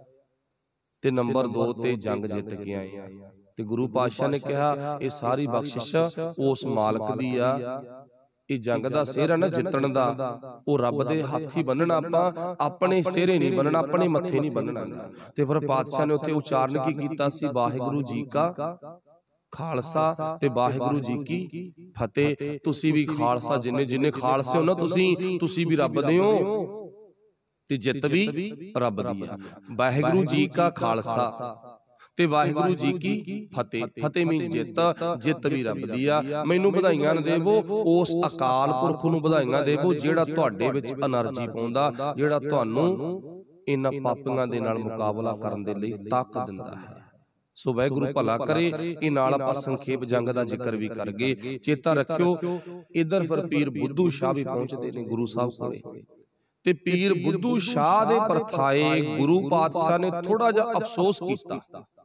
ਤੇ ਨੰਬਰ 2 ਤੇ ਜੰਗ ਜਿੱਤ ਕੇ ਆਏ ਆ। ਤੇ ਗੁਰੂ ਪਾਤਸ਼ਾਹ ਨੇ ਕਿਹਾ ਇਹ ਸਾਰੀ ਬਖਸ਼ਿਸ਼ ਉਸ ਮਾਲਕ ਦੀ ਆ। ਇਹ ਜੰਗ ਦਾ ਸਿਹਰਾ ਨਾ ਜਿੱਤਣ ਦਾ, ਉਹ ਰੱਬ ਦੇ ਹੱਥ ਹੀ ਬੰਨਣਾ। ਆਪਾਂ ਆਪਣੇ ਸਿਹਰੇ ਨਹੀਂ ਬੰਨਣਾ, ਆਪਣੇ ਮੱਥੇ ਨਹੀਂ ਬੰਨਣਾ। ਤੇ ਫਿਰ ਪਾਤਸ਼ਾਹ ਨੇ ਉੱਥੇ ਉਚਾਰਨ ਕੀ ਕੀਤਾ ਸੀ? ਵਾਹਿਗੁਰੂ ਜੀ ਕਾ ਖਾਲਸਾ ਤੇ ਵਾਹਿਗੁਰੂ ਜੀ ਕੀ ਫਤਿਹ। ਤੁਸੀਂ ਵੀ ਖਾਲਸਾ, ਜਿੰਨੇ ਜਿੰਨੇ ਖਾਲਸੇ ਹੋ ਨਾ ਤੁਸੀਂ ਵੀ ਰੱਬ ਦੇ ਹੋ, ਤੇ ਜਿੱਤ ਵੀ ਰੱਬ ਦੀ ਆ। ਵਾਹਿਗੁਰੂ ਜੀ ਕਾ ਖਾਲਸਾ ਤੇ ਵਾਹਿਗੁਰੂ ਜੀ ਕੀ ਫਤਿਹ। ਫਤਿਹ ਮੀਨਸ ਜਿੱਤ, ਜਿੱਤ ਵੀ ਰੱਬ ਦੀ ਆ। ਮੈਨੂੰ ਵਧਾਈਆਂ ਦੇਵੋ, ਉਸ ਅਕਾਲ ਪੁਰਖ ਨੂੰ ਵਧਾਈਆਂ ਦੇਵੋ ਜਿਹੜਾ ਤੁਹਾਡੇ ਵਿੱਚ એનર્ਜੀ ਪਾਉਂਦਾ, ਜਿਹੜਾ ਤੁਹਾਨੂੰ ਇਹਨਾਂ ਪਾਪੀਆਂ ਦੇ ਨਾਲ ਮੁਕਾਬਲਾ ਕਰਨ ਦੇ ਲਈ ਤਾਕਤ ਦਿੰਦਾ ਹੈ। ਸੋ ਵਾਹਿਗੁਰੂ ਭਲਾ ਕਰੇ। ਇਹ ਨਾਲ ਆਪਾਂ ਸੰਖੇਪ ਜੰਗ ਦਾ ਜ਼ਿਕਰ ਵੀ ਕਰ ਗਏ। ਚੇਤਾ ਰੱਖਿਓ, ਇਧਰ ਫਿਰ ਪੀਰ ਬੁੱਧੂ ਸ਼ਾਹ ਵੀ ਪਹੁੰਚਦੇ ਨੇ ਗੁਰੂ ਸਾਹਿਬ ਕੋਲੇ। ਤੇ ਪੀਰ ਬੁੱਧੂ ਸ਼ਾਹ ਦੇ ਪਰਥਾਏ ਗੁਰੂ ਪਾਤਸ਼ਾਹ ਨੇ ਥੋੜਾ ਜਿਹਾ ਅਫਸੋਸ ਕੀਤਾ।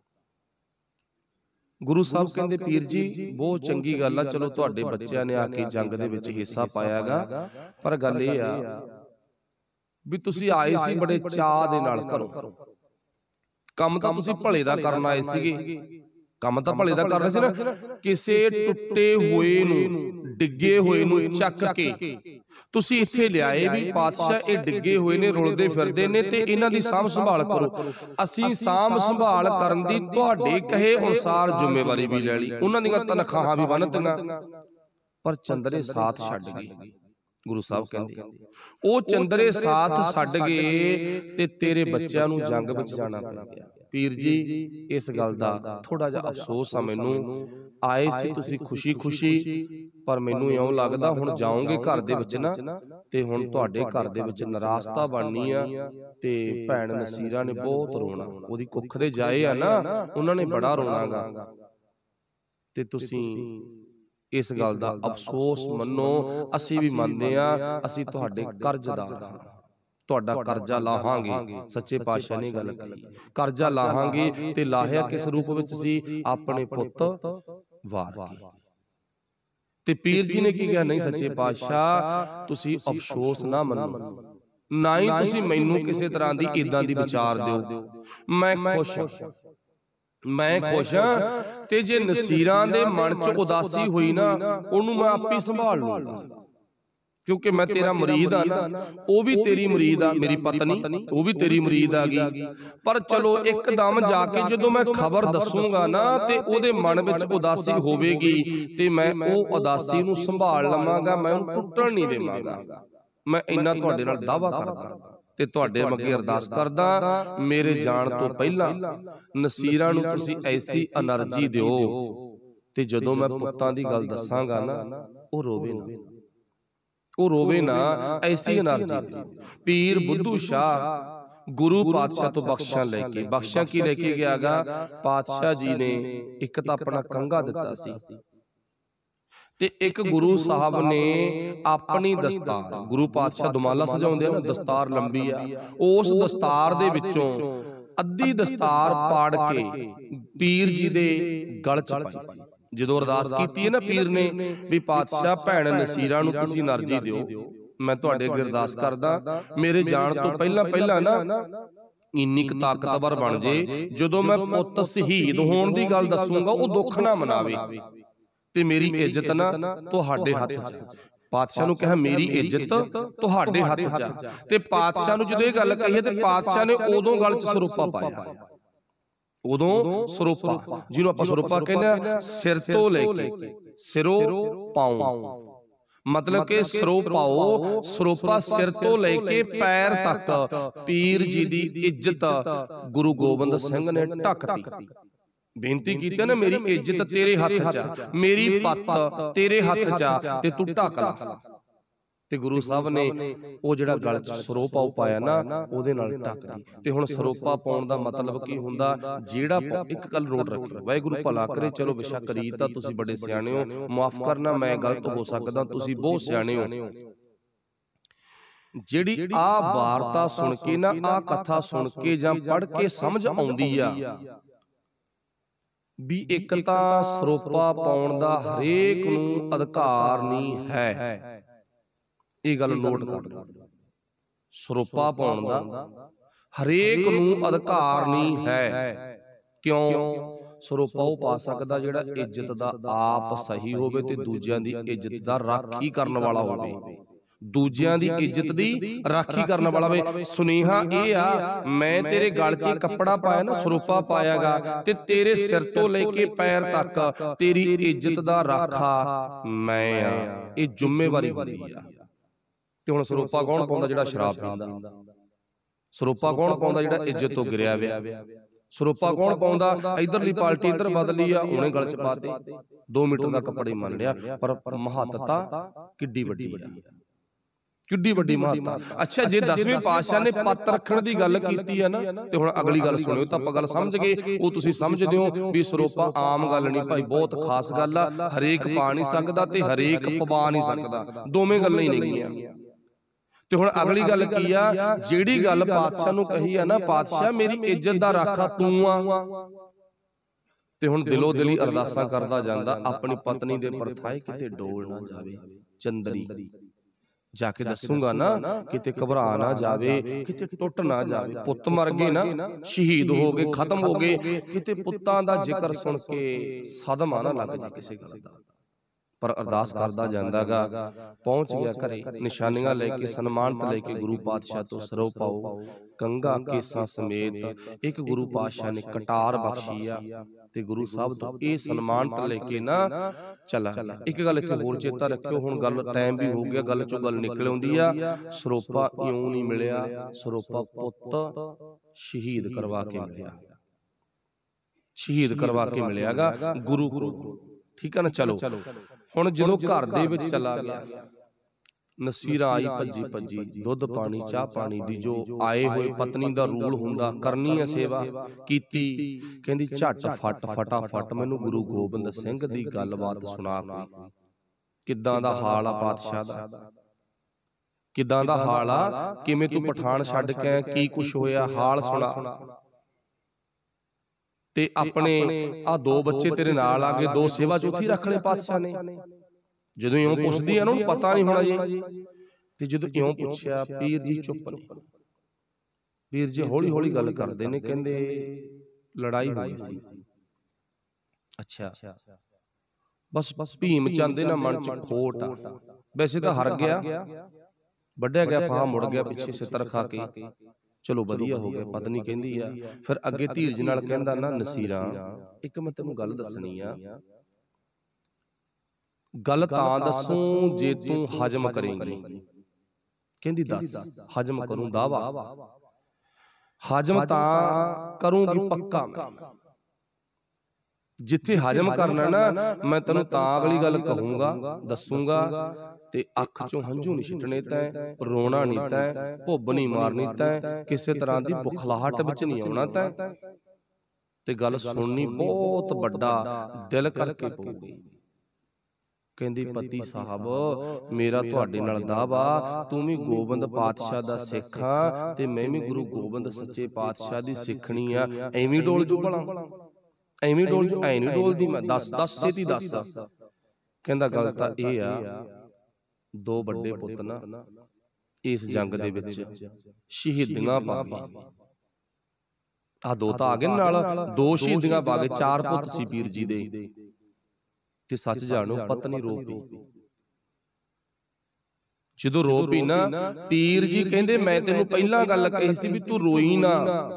ਗੁਰੂ ਸਾਹਿਬ ਕਹਿੰਦੇ ਪੀਰ ਜੀ ਬਹੁਤ ਚੰਗੀ ਗੱਲ ਆ, ਚਲੋ ਤੁਹਾਡੇ ਬੱਚਿਆਂ ਨੇ ਆ ਕੇ ਜੰਗ ਦੇ ਵਿੱਚ ਹਿੱਸਾ ਪਾਇਆਗਾ, ਪਰ ਗੱਲ ਇਹ ਆ ਵੀ ਤੁਸੀਂ ਆਏ ਸੀ ਬੜੇ ਚਾਅ ਦੇ ਨਾਲ ਘਰੋਂ। ਕੰਮ ਤਾਂ ਤੁਸੀਂ ਭਲੇ ਦਾ ਕਰਨ ਆਏ ਸੀਗੇ, ਕੰਮ ਤਾਂ ਭਲੇ ਦਾ ਕਰ ਰਹੇ ਸੀ ਨਾ। ਕਿਸੇ ਟੁੱਟੇ ਹੋਏ ਨੂੰ, ਡਿੱਗੇ ਹੋਏ ਨੂੰ ਚੱਕ ਕੇ ਤੁਸੀਂ ਇੱਥੇ ਲਿਆਏ ਵੀ ਪਾਤਸ਼ਾਹ ਇਹ ਡਿੱਗੇ ਹੋਏ ਨੇ, ਰੁਲਦੇ ਫਿਰਦੇ ਨੇ, ਤੇ ਇਹਨਾਂ ਦੀ ਸਾਂਭ ਸੰਭਾਲ ਕਰੋ। ਅਸੀਂ ਸਾਂਭ ਸੰਭਾਲ ਕਰਨ ਦੀ ਤੁਹਾਡੇ ਕਹੇ ਅਨੁਸਾਰ ਜ਼ਿੰਮੇਵਾਰੀ ਵੀ ਲੈ ਲਈ, ਉਹਨਾਂ ਦੀਆਂ ਤਨਖਾਹਾਂ ਵੀ ਬੰਨ੍ਹਤੀਆਂ, ਪਰ ਚੰਦਰੇ ਸਾਥ ਛੱਡ ਗਏ। ਗੁਰੂ ਸਾਹਿਬ ਕਹਿੰਦੇ ਉਹ ਚੰਦਰੇ ਸਾਥ ਛੱਡ ਗਏ ਤੇ ਤੇਰੇ ਬੱਚਿਆਂ ਨੂੰ ਜੰਗ ਵਿੱਚ ਜਾਣਾ ਪੈ ਗਿਆ। ਪੀਰ ਜੀ ਇਸ ਗੱਲ ਦਾ ਥੋੜਾ ਜਿਹਾ ਅਫਸੋਸ ਆ ਮੈਨੂੰ। ਆਏ ਸੀ ਤੁਸੀਂ ਖੁਸ਼ੀ ਖੁਸ਼ੀ, ਪਰ ਮੈਨੂੰ ਇਉਂ ਲੱਗਦਾ ਹੁਣ ਜਾਓਗੇ ਘਰ ਦੇ ਵਿੱਚ ਨਾ, ਤੇ ਹੁਣ ਤੁਹਾਡੇ ਘਰ ਦੇ ਵਿੱਚ ਨਿਰਾਸ਼ਤਾ ਬਣਨੀ ਆ। ਤੇ ਭੈਣ ਨਸੀਰਾ ਨੇ ਬਹੁਤ ਰੋਣਾ, ਉਹਦੀ ਕੁੱਖ ਦੇ ਜਾਏ ਆ ਨਾ, ਉਹਨਾਂ ਨੇ ਬੜਾ ਰੋਣਾਗਾ। ਤੇ ਤੁਸੀਂ ਇਸ ਗੱਲ ਦਾ ਅਫਸੋਸ ਮੰਨੋ। ਅਸੀਂ ਵੀ ਮੰਨਦੇ ਆ, ਅਸੀਂ ਤੁਹਾਡੇ ਕਰਜ਼ਦਾਰ ਹਾਂ, ਤੁਹਾਡਾ ਕਰਜ਼ਾ ਲਾਹਾਂਗੇ। ਸੱਚੇ ਪਾਤਸ਼ਾਹ ਨੇ ਗੱਲ ਕਹੀ, ਕਰਜ਼ਾ ਲਾਹਾਂਗੇ। ਤੇ ਲਾਹਿਆ ਕਿਸ ਰੂਪ ਵਿੱਚ ਸੀ? ਆਪਣੇ ਪੁੱਤ ਵਾਰ ਕੇ। ਤੇ ਪੀਰ ਜੀ ਨੇ ਕੀ ਕਿਹਾ? ਨਹੀਂ ਸੱਚੇ ਪਾਤਸ਼ਾਹ ਤੁਸੀਂ ਅਫਸੋਸ ਨਾ ਮੰਨੋ, ਨਾ ਹੀ ਤੁਸੀਂ ਮੈਨੂੰ ਕਿਸੇ ਤਰ੍ਹਾਂ ਦੀ ਇਦਾਂ ਦੀ ਵਿਚਾਰ ਦਿਓ। ਮੈਂ ਖੁਸ਼ ਹਾਂ, ਮੈਂ ਖੁਸ਼ ਹਾਂ। ਤੇ ਜੇ ਨਸੀਰਾਂ ਦੇ ਮਨ 'ਚ ਉਦਾਸੀ ਹੋਈ ਨਾ, ਉਹਨੂੰ ਮੈਂ ਆਪੇ ਸੰਭਾਲ ਲੂੰਗਾ, ਕਿਉਂਕਿ ਮੈਂ ਤੇਰਾ ਮੁਰੀਦ ਆ ਨਾ। ਉਹ ਵੀ ਤੇਰੀ ਮੁਰੀਦ ਆ, ਮੇਰੀ ਪਤਨੀ ਉਹ ਵੀ ਤੇਰੀ ਮੁਰੀਦ ਆ ਗਈ। ਪਰ ਚਲੋ ਇੱਕਦਮ ਜਾ ਕੇ ਜਦੋਂ ਮੈਂ ਖਬਰ ਦੱਸੂਗਾ ਨਾ, ਤੇ ਉਹਦੇ ਮਨ ਵਿੱਚ ਉਦਾਸੀ ਹੋਵੇਗੀ, ਤੇ ਮੈਂ ਉਹ ਉਦਾਸੀ ਨੂੰ ਸੰਭਾਲ ਲਵਾਂਗਾ, ਮੈਂ ਉਹਨੂੰ ਟੁੱਟਣ ਨਹੀਂ ਦੇਵਾਂਗਾ। ਮੈਂ ਇੰਨਾ ਤੁਹਾਡੇ ਨਾਲ ਦਾਅਵਾ ਕਰਦਾ। ਤੇ ਤੁਹਾਡੇ ਅੱਗੇ ਅਰਦਾਸ ਕਰਦਾ, ਮੇਰੇ ਜਾਣ ਤੋਂ ਪਹਿਲਾਂ ਨਸੀਰਾਂ ਨੂੰ ਤੁਸੀਂ ਐਸੀ એનર્ਜੀ ਦਿਓ ਤੇ ਜਦੋਂ ਮੈਂ ਪੁੱਤਾਂ ਦੀ ਗੱਲ ਦੱਸਾਂਗਾ ਨਾ, ਉਹ ਰੋਵੇ ਨਾ, ਉਹ ਰੋਵੇ ਨਾ, ਐਸੀ એનર્ਜੀ ਦਿਓ। ਪੀਰ ਬੁੱਧੂ ਸ਼ਾਹ ਗੁਰੂ ਪਾਤਸ਼ਾਹ ਤੋਂ ਬਖਸ਼ਾਂ ਲੈ ਕੇ, ਬਖਸ਼ਾਂ ਕੀ ਲੈ ਕੇ ਗਿਆਗਾ? ਪਾਤਸ਼ਾਹ ਜੀ ਨੇ ਇੱਕ ਤਾਂ ਆਪਣਾ ਕੰਘਾ ਦਿੱਤਾ ਸੀ ਤੇ ਇੱਕ ਗੁਰੂ ਸਾਹਿਬ ਨੇ ਆਪਣੀ ਦਸਤਾਰ, ਗੁਰੂ ਪਾਤਸ਼ਾਹ ਦੁਮਾਲਾ ਸਜਾਉਂਦੇ ਆ ਨਾ, ਦਸਤਾਰ ਲੰਬੀ ਆ, ਉਸ ਦਸਤਾਰ ਦੇ ਵਿੱਚੋਂ ਅੱਧੀ ਦਸਤਾਰ ਪਾੜ ਕੇ ਪੀਰ ਜੀ ਦੇ ਗਲ ਚ ਪਾਈ ਸੀ। ਜਦੋਂ ਅਰਦਾਸ ਕੀਤੀ ਹੈ ਨਾ ਪੀਰ ਨੇ ਵੀ ਪਾਤਸ਼ਾਹ ਭੈਣ ਨਸੀਰਾਂ ਨੂੰ ਤੁਸੀਂ એનર્ਜੀ ਦਿਓ, ਮੈਂ ਤੁਹਾਡੇ ਅੱਗੇ ਅਰਦਾਸ ਕਰਦਾ, ਮੇਰੇ ਜਾਣ ਤੋਂ ਪਹਿਲਾਂ ਨਾ ਇੰਨੀ ਕੁ ਤਾਕਤਵਰ ਬਣ ਜੇ, ਜਦੋਂ ਮੈਂ ਪੁੱਤ ਸ਼ਹੀਦ ਹੋਣ ਦੀ ਗੱਲ ਦੱਸੂਗਾ ਉਹ ਦੁੱਖ ਨਾ ਮਨਾਵੇ ਤੇ ਮੇਰੀ ਇੱਜ਼ਤ ਨਾ ਤੁਹਾਡੇ ਹੱਥ 'ਚ। ਪਾਤਸ਼ਾਹ ਨੂੰ ਕਿਹਾ ਮੇਰੀ ਇੱਜ਼ਤ ਤੁਹਾਡੇ ਹੱਥ 'ਚ ਆ। ਤੇ ਪਾਤਸ਼ਾਹ ਨੂੰ ਜਦੋਂ ਇਹ ਗੱਲ ਕਹੀ ਤੇ ਪਾਤਸ਼ਾਹ ਨੇ ਉਦੋਂ ਗਲ 'ਚ ਸਰੂਪਾ ਪਾਇਆ, ਉਦੋਂ ਸਰੂਪਾ, ਜਿਹਨੂੰ ਆਪਾਂ ਸਰੂਪਾ ਕਹਿੰਦੇ ਆ, ਸਿਰ ਤੋਂ ਲੈ ਕੇ ਸਿਰੋਂ ਪਾਉ, ਮਤਲਬ ਕਿ ਸਿਰੋਂ ਪਾਓ, ਸਰੂਪਾ ਸਿਰ ਤੋਂ ਲੈ ਕੇ ਪੈਰ ਤੱਕ ਪੀਰ ਜੀ ਦੀ ਇੱਜ਼ਤ ਗੁਰੂ ਗੋਬਿੰਦ ਸਿੰਘ ਨੇ ਢੱਕਤੀ। ਬੇਨਤੀ ਕੀਤੀ ਨਾ, ਮੇਰੀ ਇੱਜ਼ਤ ਤੇਰੇ ਹੱਥ 'ਚ ਆ, ਮੇਰੀ ਪੱਤ ਤੇਰੇ ਹੱਥ 'ਚ ਆ ਤੇ ਤੂੰ ਢੱਕ ਲਾ। ਤੇ ਗੁਰੂ ਸਾਹਿਬ ਨੇ ਉਹ ਜਿਹੜਾ ਗਲ 'ਚ ਸਰੋਪਾ ਪਾਇਆ ਨਾ, ਉਹਦੇ ਨਾਲ ਢੱਕ ਲਈ। ਤੇ ਹੁਣ ਸਰੋਪਾ ਪਾਉਣ ਦਾ ਮਤਲਬ ਕੀ ਹੁੰਦਾ? ਜਿਹੜਾ ਇੱਕ ਗੱਲ ਨੋਟ ਰੱਖਿਓ, ਵਾਹਿਗੁਰੂ ਭਲਾ ਕਰੇ, ਚਲੋ ਬੇਸ਼ੱਕ ਰੀਤ ਤਾਂ ਤੁਸੀਂ ਬੜੇ ਸਿਆਣੇ ਹੋ, ਮਾਫ ਕਰਨਾ ਮੈਂ ਗਲਤ ਹੋ ਸਕਦਾ, ਤੁਸੀਂ ਬਹੁਤ ਸਿਆਣੇ ਹੋ। ਜਿਹੜੀ ਆ ਵਾਰਤਾ ਸੁਣ ਕੇ ਨਾ, ਆ ਕਥਾ ਸੁਣ ਕੇ ਜਾਂ ਪੜ੍ਹ ਕੇ ਸਮਝ ਆਉਂਦੀ ਆ ਵੀ ਇੱਕ ਤਾਂ ਸਰੋਪਾ ਪਾਉਣ ਦਾ ਹਰੇਕ ਨੂੰ ਅਧਿਕਾਰ ਨਹੀਂ ਹੈ, ਇਹ ਗੱਲ ਨੋਟ ਕਰ ਲਓ। ਸਰੋਪਾ ਪਾਉਣ ਦਾ ਹਰੇਕ ਨੂੰ ਅਧਿਕਾਰ ਨਹੀਂ ਹੈ। ਕਿਉਂ? ਸਰੋਪਾ ਉਹ ਪਾ ਸਕਦਾ ਜਿਹੜਾ ਇੱਜ਼ਤ ਦਾ ਆਪ ਸਹੀ ਹੋਵੇ ਤੇ ਦੂਜਿਆਂ ਦੀ ਇੱਜ਼ਤ ਦਾ ਰਾਖੀ ਕਰਨ ਵਾਲਾ ਹੋਵੇ, ਦੂਜਿਆਂ ਦੀ ਇੱਜ਼ਤ ਦੀ ਰਾਖੀ ਕਰਨ ਵਾਲਾ ਹੋਵੇ। ਸੁਨੇਹਾ ਇਹ ਆ, ਮੈਂ ਤੇਰੇ ਗਲ 'ਚ ਕੱਪੜਾ ਪਾਇਆ ਨਾ, ਸਰੋਪਾ ਪਾਇਆਗਾ, ਤੇ ਤੇਰੇ ਸਿਰ ਤੋਂ ਲੈ ਕੇ ਪੈਰ ਤੱਕ ਤੇਰੀ ਇੱਜ਼ਤ ਦਾ ਰਾਖਾ ਮੈਂ ਆ, ਇਹ ਜ਼ਿੰਮੇਵਾਰੀ ਹੁੰਦੀ ਆ। ਤੇ ਹੁਣ ਸਰੋਪਾ ਕੌਣ ਪਾਉਂਦਾ? ਜਿਹੜਾ ਸ਼ਰਾਬ ਪੀਂਦਾ। ਸਰੋਪਾ ਕੌਣ ਪਾਉਂਦਾ? ਜਿਹੜਾ ਇੱਜ਼ਤ ਤੋਂ ਗਿਰਿਆ ਹੋਇਆ। ਸਰੋਪਾ ਕੌਣ ਪਾਉਂਦਾ? ਇਧਰਲੀ ਪਾਰਟੀ ਇੱਧਰ ਬਦਲੀ ਆ, ਉਹਨੇ ਗਲ 'ਚ ਪਾਤੇ, 2 ਮੀਟਰ ਦਾ ਕੱਪੜਾ ਹੀ ਮੰਨ ਲਿਆ, ਪਰ ਮਹੱਤਤਾ ਕਿੱਡੀ ਵੱਡੀ ਆ, ਕਿੱਡੀ ਵੱਡੀ ਮਹੱਤਤਾ। ਅੱਛਾ, ਜੇ 10ਵੇਂ ਪਾਤਸ਼ਾਹ ਨੇ ਪੱਤ ਰੱਖਣ ਦੀ ਗੱਲ ਕੀਤੀ ਹੈ ਨਾ, ਤੇ ਹੁਣ ਅਗਲੀ ਗੱਲ ਸੁਣਿਓ ਤਾਂ ਆਪਾਂ ਗੱਲ ਸਮਝ ਗਏ। ਉਹ ਤੁਸੀਂ ਸਮਝਦੇ ਹੋ ਵੀ ਸਰੋਪਾ ਆਮ ਗੱਲ ਨਹੀਂ ਭਾਈ, ਬਹੁਤ ਖਾਸ ਗੱਲ ਆ, ਹਰੇਕ ਪਾ ਨਹੀਂ ਸਕਦਾ ਤੇ ਹਰੇਕ ਪਵਾ ਨਹੀਂ ਸਕਦਾ, ਦੋਵੇਂ ਗੱਲਾਂ ਹੀ ਨੇਗੀਆਂ। ਤੇ ਹੁਣ ਅਗਲੀ ਗੱਲ ਕੀ ਆ? ਜਿਹੜੀ ਗੱਲ ਪਾਤਸ਼ਾਹ ਨੂੰ ਕਹੀ ਆ ਨਾ, ਪਾਤਸ਼ਾਹ ਮੇਰੀ ਇੱਜ਼ਤ ਦਾ ਰਾਖਾ ਤੂੰ ਆ, ਤੇ ਹੁਣ ਦਿਲੋਂ ਦਿਲੀ ਅਰਦਾਸਾਂ ਕਰਦਾ ਜਾਂਦਾ, ਆਪਣੀ ਪਤਨੀ ਦੇ ਪਰਥਾਏ ਕਿਤੇ ਡੋਲ ਨਾ ਜਾਵੇ ਚੰਦਰੀ, ਜਾ ਕੇ ਦੱਸੂਗਾ ਨਾ, ਕਿਤੇ ਘਬਰਾ ਨਾ ਜਾਵੇ, ਕਿਤੇ ਟੁੱਟ ਨਾ ਜਾਵੇ। ਪੁੱਤ ਮਰ ਗਏ ਨਾ, ਸ਼ਹੀਦ ਹੋ ਗਏ, ਖਤਮ ਹੋ ਗਏ, ਕਿਤੇ ਪੁੱਤਾਂ ਦਾ ਜ਼ਿਕਰ ਸੁਣ ਕੇ ਸਦਮਾ ਨਾ ਲੱਗ ਜਾਏ ਕਿਸੇ ਗੱਲ ਦਾ। ਪਰ ਅਰਦਾਸ ਕਰਦਾ ਜਾਂਦਾਗਾ, ਪਹੁੰਚ ਗਿਆ ਘਰੇ, ਨਿਸ਼ਾਨੀਆਂ ਲੈ ਕੇ, ਸਨਮਾਨਤ ਲੈ ਕੇ ਗੁਰੂ ਪਾਤਸ਼ਾਹ ਤੋਂ ਸਰੋਂ ਪਾਓ, ਕੰਘਾ ਕੇਸਾਂ ਸਮੇਤ। ਇੱਕ ਗੁਰੂ ਪਾਤਸ਼ਾਹ ਨੇ ਕਟਾਰ ਬਖਸ਼ੀ ਆ ਤੇ ਗੁਰੂ ਸਾਹਿਬ ਤੋਂ ਇਹ ਸਨਮਾਨਤ ਲੈ ਕੇ ਨਾ ਚਲਾ। ਇੱਕ ਗੱਲ ਇੱਥੇ ਹੋਰ ਚੇਤਾ ਰੱਖਿਓ, ਹੁਣ ਗੱਲ ਟਾਈਮ ਵੀ ਹੋ ਗਿਆ, ਗੱਲ ਚੋਂ ਗੱਲ ਨਿਕਲ ਆਉਂਦੀ ਆ। ਸਰੋਪਾ ਇਉਂ ਨਹੀਂ ਮਿਲਿਆ, ਸਰੋਪਾ ਪੁੱਤ ਸ਼ਹੀਦ ਕਰਵਾ ਕੇ ਮਿਲਿਆ, ਸ਼ਹੀਦ ਕਰਵਾ ਕੇ ਮਿਲਿਆਗਾ ਗੁਰੂ ਕੋਲੋਂ। ਠੀਕ ਆ ਨਾ? ਚਲੋ ਹੁਣ ਜਦੋਂ ਘਰ ਦੇ ਵਿੱਚ ਚਲਾ ਗਿਆ, ਨਸੀਰਾਂ ਆਈ ਭੱਜੀ ਭੱਜੀ, ਦੁੱਧ ਪਾਣੀ ਚਾਹ ਪਾਣੀ ਦੀ ਜੋ ਆਏ ਹੋਏ ਪਤਨੀ ਦਾ ਰੂਲ ਹੁੰਦਾ, ਕਰਨੀ ਹੈ ਸੇਵਾ, ਕੀਤੀ। ਕਹਿੰਦੀ ਝੱਟ ਫਟਾਫਟ ਮੈਨੂੰ ਗੁਰੂ ਗੋਬਿੰਦ ਸਿੰਘ ਦੀ ਗੱਲਬਾਤ ਸੁਣਾ, ਕੋਈ ਕਿੱਦਾਂ ਦਾ ਹਾਲ ਆ ਪਾਤਸ਼ਾਹ ਦਾ, ਕਿੱਦਾਂ ਦਾ ਹਾਲ ਆ, ਕਿਵੇਂ ਤੂੰ ਪਠਾਨ ਛੱਡ ਕੇ ਆਇਆ, ਕੀ ਕੁਛ ਹੋਇਆ, ਹਾਲ ਸੁਣਾ। ਤੇ ਆਪਣੇ ਆ 2 ਬੱਚੇ ਤੇਰੇ ਨਾਲ ਆ ਗਏ, 2 ਸੇਵਾ ਚੌਥੀ ਰੱਖ ਲਏ ਪਾਤਸ਼ਾਹ ਨੇ। ਜਦੋਂ ਇਉਂ ਪੁੱਛਦੀ ਆ ਨਾ, ਉਹਨੂੰ ਪਤਾ ਨਹੀਂ ਹੋਣਾ ਜੀ। ਤੇ ਜਦੋਂ ਇਉਂ ਪੁੱਛਿਆ, ਪੀਰ ਜੀ ਚੁੱਪ ਨੇ, ਪੀਰ ਜੀ ਹੌਲੀ ਹੌਲੀ ਗੱਲ ਕਰਦੇ ਨੇ, ਕਹਿੰਦੇ ਲੜਾਈ ਹੋ ਗਈ ਸੀ। ਅੱਛਾ, ਬਸ ਭੀਮ ਚੰਦ ਦੇ ਨਾ ਮਨ ਚ ਖੋਟ ਆ, ਵੈਸੇ ਤਾਂ ਹਰ ਗਿਆ, ਵੱਢਿਆ ਗਿਆ ਫਾਹ, ਮੁੜ ਗਿਆ ਪਿੱਛੇ ਸਿੱਤਰ ਖਾ ਕੇ, ਚਲੋ ਵਧੀਆ ਹੋ ਗਿਆ। ਪਤਨੀ ਕਹਿੰਦੀ ਆ, ਫਿਰ ਅੱਗੇ ਧੀਰਜ ਨਾਲ ਕਹਿੰਦਾ ਨਾ, ਨਸੀਰਾਂ ਇੱਕ ਮੈਂ ਤੈਨੂੰ ਗੱਲ ਦੱਸਣੀ ਆ, ਗੱਲ ਤਾਂ ਦੱਸੂ ਜੇ ਤੂੰ ਹਜਮ ਕਰੇਂਗੀ। कहंदी दस। हजम करूं दावा, हजम तां करूंगी पक्का मैं। जिथे हजम करना ना मैं तेनू तां अगली गल कहूंगा दसूंगा ते अख चों हंझू नहीं छिटने तैं, रोना नहीं तैं, भुब नहीं मारनी तैं, किसी तरह की बुखलाहट विच नहीं आउणा तैं, ते गल सुननी बहुत बड़ा दिल करके पऊगी। कहंदी पति साहब मेरा तुहाडे नाल दावा, तू भी गोबिंद पातशाह दा सिख आ ते मैं भी गुरु गोबिंद सच्चे पातशाह दी सिखणी आ, एवें डोल जू भला, एवें डोल जू, ऐ नहीं डोलदी मैं, दस दस छेती दस। कहंदा गल तां इह आ, दो बड़े पुत ना इस जंग दे विच शहीदियां पा गए। आ दो तां आ गए नाल, दो शहीदियां पा गए, चार पुत सी पीर जी दे। ते सच जानो पत्नी रो पई। जदों रो पई ना, पीर जी कहंदे मैं तेनू पहला गल कही सी भी तू रोई ना,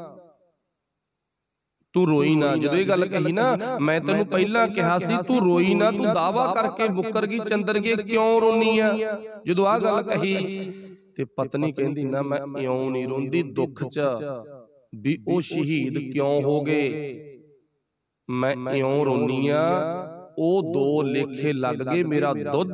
तू रोई ना। जदों ये गल कही ना, मैं तेनू पहला कहा सी तू रोई ना, तू दावा करके मुकर गई चंदर गए, क्यों रोनी आ? जदों आ गल कही ते पत्नी कहंदी ना मैं इउं नहीं रोंदी दुख च भी ओ शहीद क्यों हो गए, मैं इउं रोनी आ ओ दो लेखे लग गए, मेरा दुध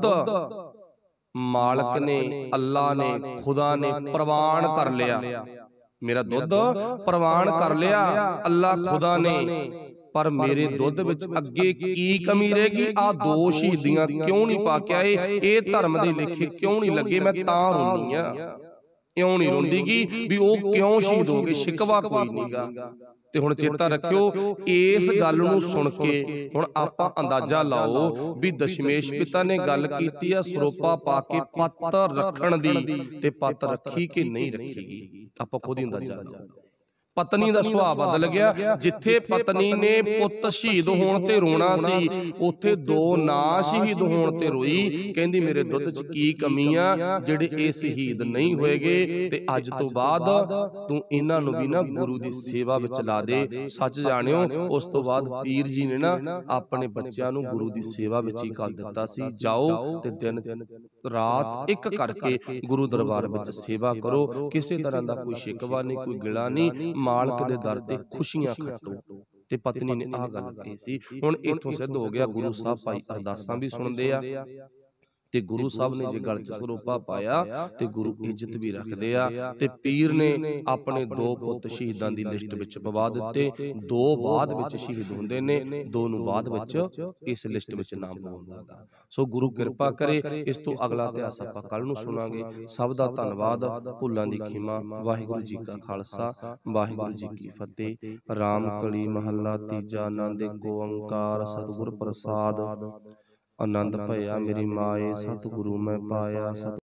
मालक ने, अल्लाह ने, खुदा ने प्रवान कर लिया, मेरा दुध प्रवान कर लिया अल्लाह खुदा ने, पर मेरे दुध विच अगे की कमी रहेगी? आ दो शहीदियां क्यों नहीं पा के आए, ये धर्म दे लेखे क्यों नहीं लगे? मैं तां रोनी आ, इउं नहीं रोंदीगी भी ओ क्यों शहीद हो गए, शिकवा कोई नहीं गा। ते हुण चेता रखियो इस गल नूं सुन के हुण आपां अंदाजा लाओ भी दशमेश पिता ने गल कीती आ सरोपा पा के पत्त रखण दी, ते पत्त रखी कि नहीं रखीगी, आपां खुद ही अंदाजा लाओ। पत्नी दा सुभाव बदल गया, जिथे पत्नी ने पुत शहीद होण ते रोना सी, उथे दो ना शहीद होण ते रोई। कहंदी मेरे दुध च की कमी आ जेड़े ए शहीद नहीं होएगे, ते अज तो बाद तू इन्हां नूं भी ना गुरु दी सेवा विच ला दे। सच जाणियो उस तो बाद पीर जी ने ना अपने बच्चों नूं गुरु दी सेवा विच ही घल दिता सी, जाओ ते दिन रात एक करके गुरु दरबार विच सेवा करो, किसी तरह दा कोई शिकवा नहीं, कोई गिला नहीं, मालक दे दर ते खुशियां खट्टो। ते पत्नी ने आ गल कही सी। हुण इथों सिद्ध हो गया गुरु साहब भाई अरदासां भी सुणदे आ, ते गुरु साहब ने जे गल च सरोपा पाया ते गुरु इज्जत भी रखदे आ। ते पीर ने अपने दो पुत शहीदां दी लिस्ट विच पवा दित्ते, दो बाद विच शहीद हुंदे ने, दो नूं बाद विच इस लिस्ट विच नाम पवाउंदा गा। सो गुरु किरपा करे, इस तो अगला इतिहास आपां कल नूं सुणांगे। सब दा धन्नवाद, भुल्लां दी खिमा। वाहिगुरू जी का खालसा, वाहिगुरू जी की फतेह। राम कली महला तीजा, आनंद एको ओंकार, सतगुर प्रसाद आनंद भया मेरी माए, सतगुरु मैं पाया। सत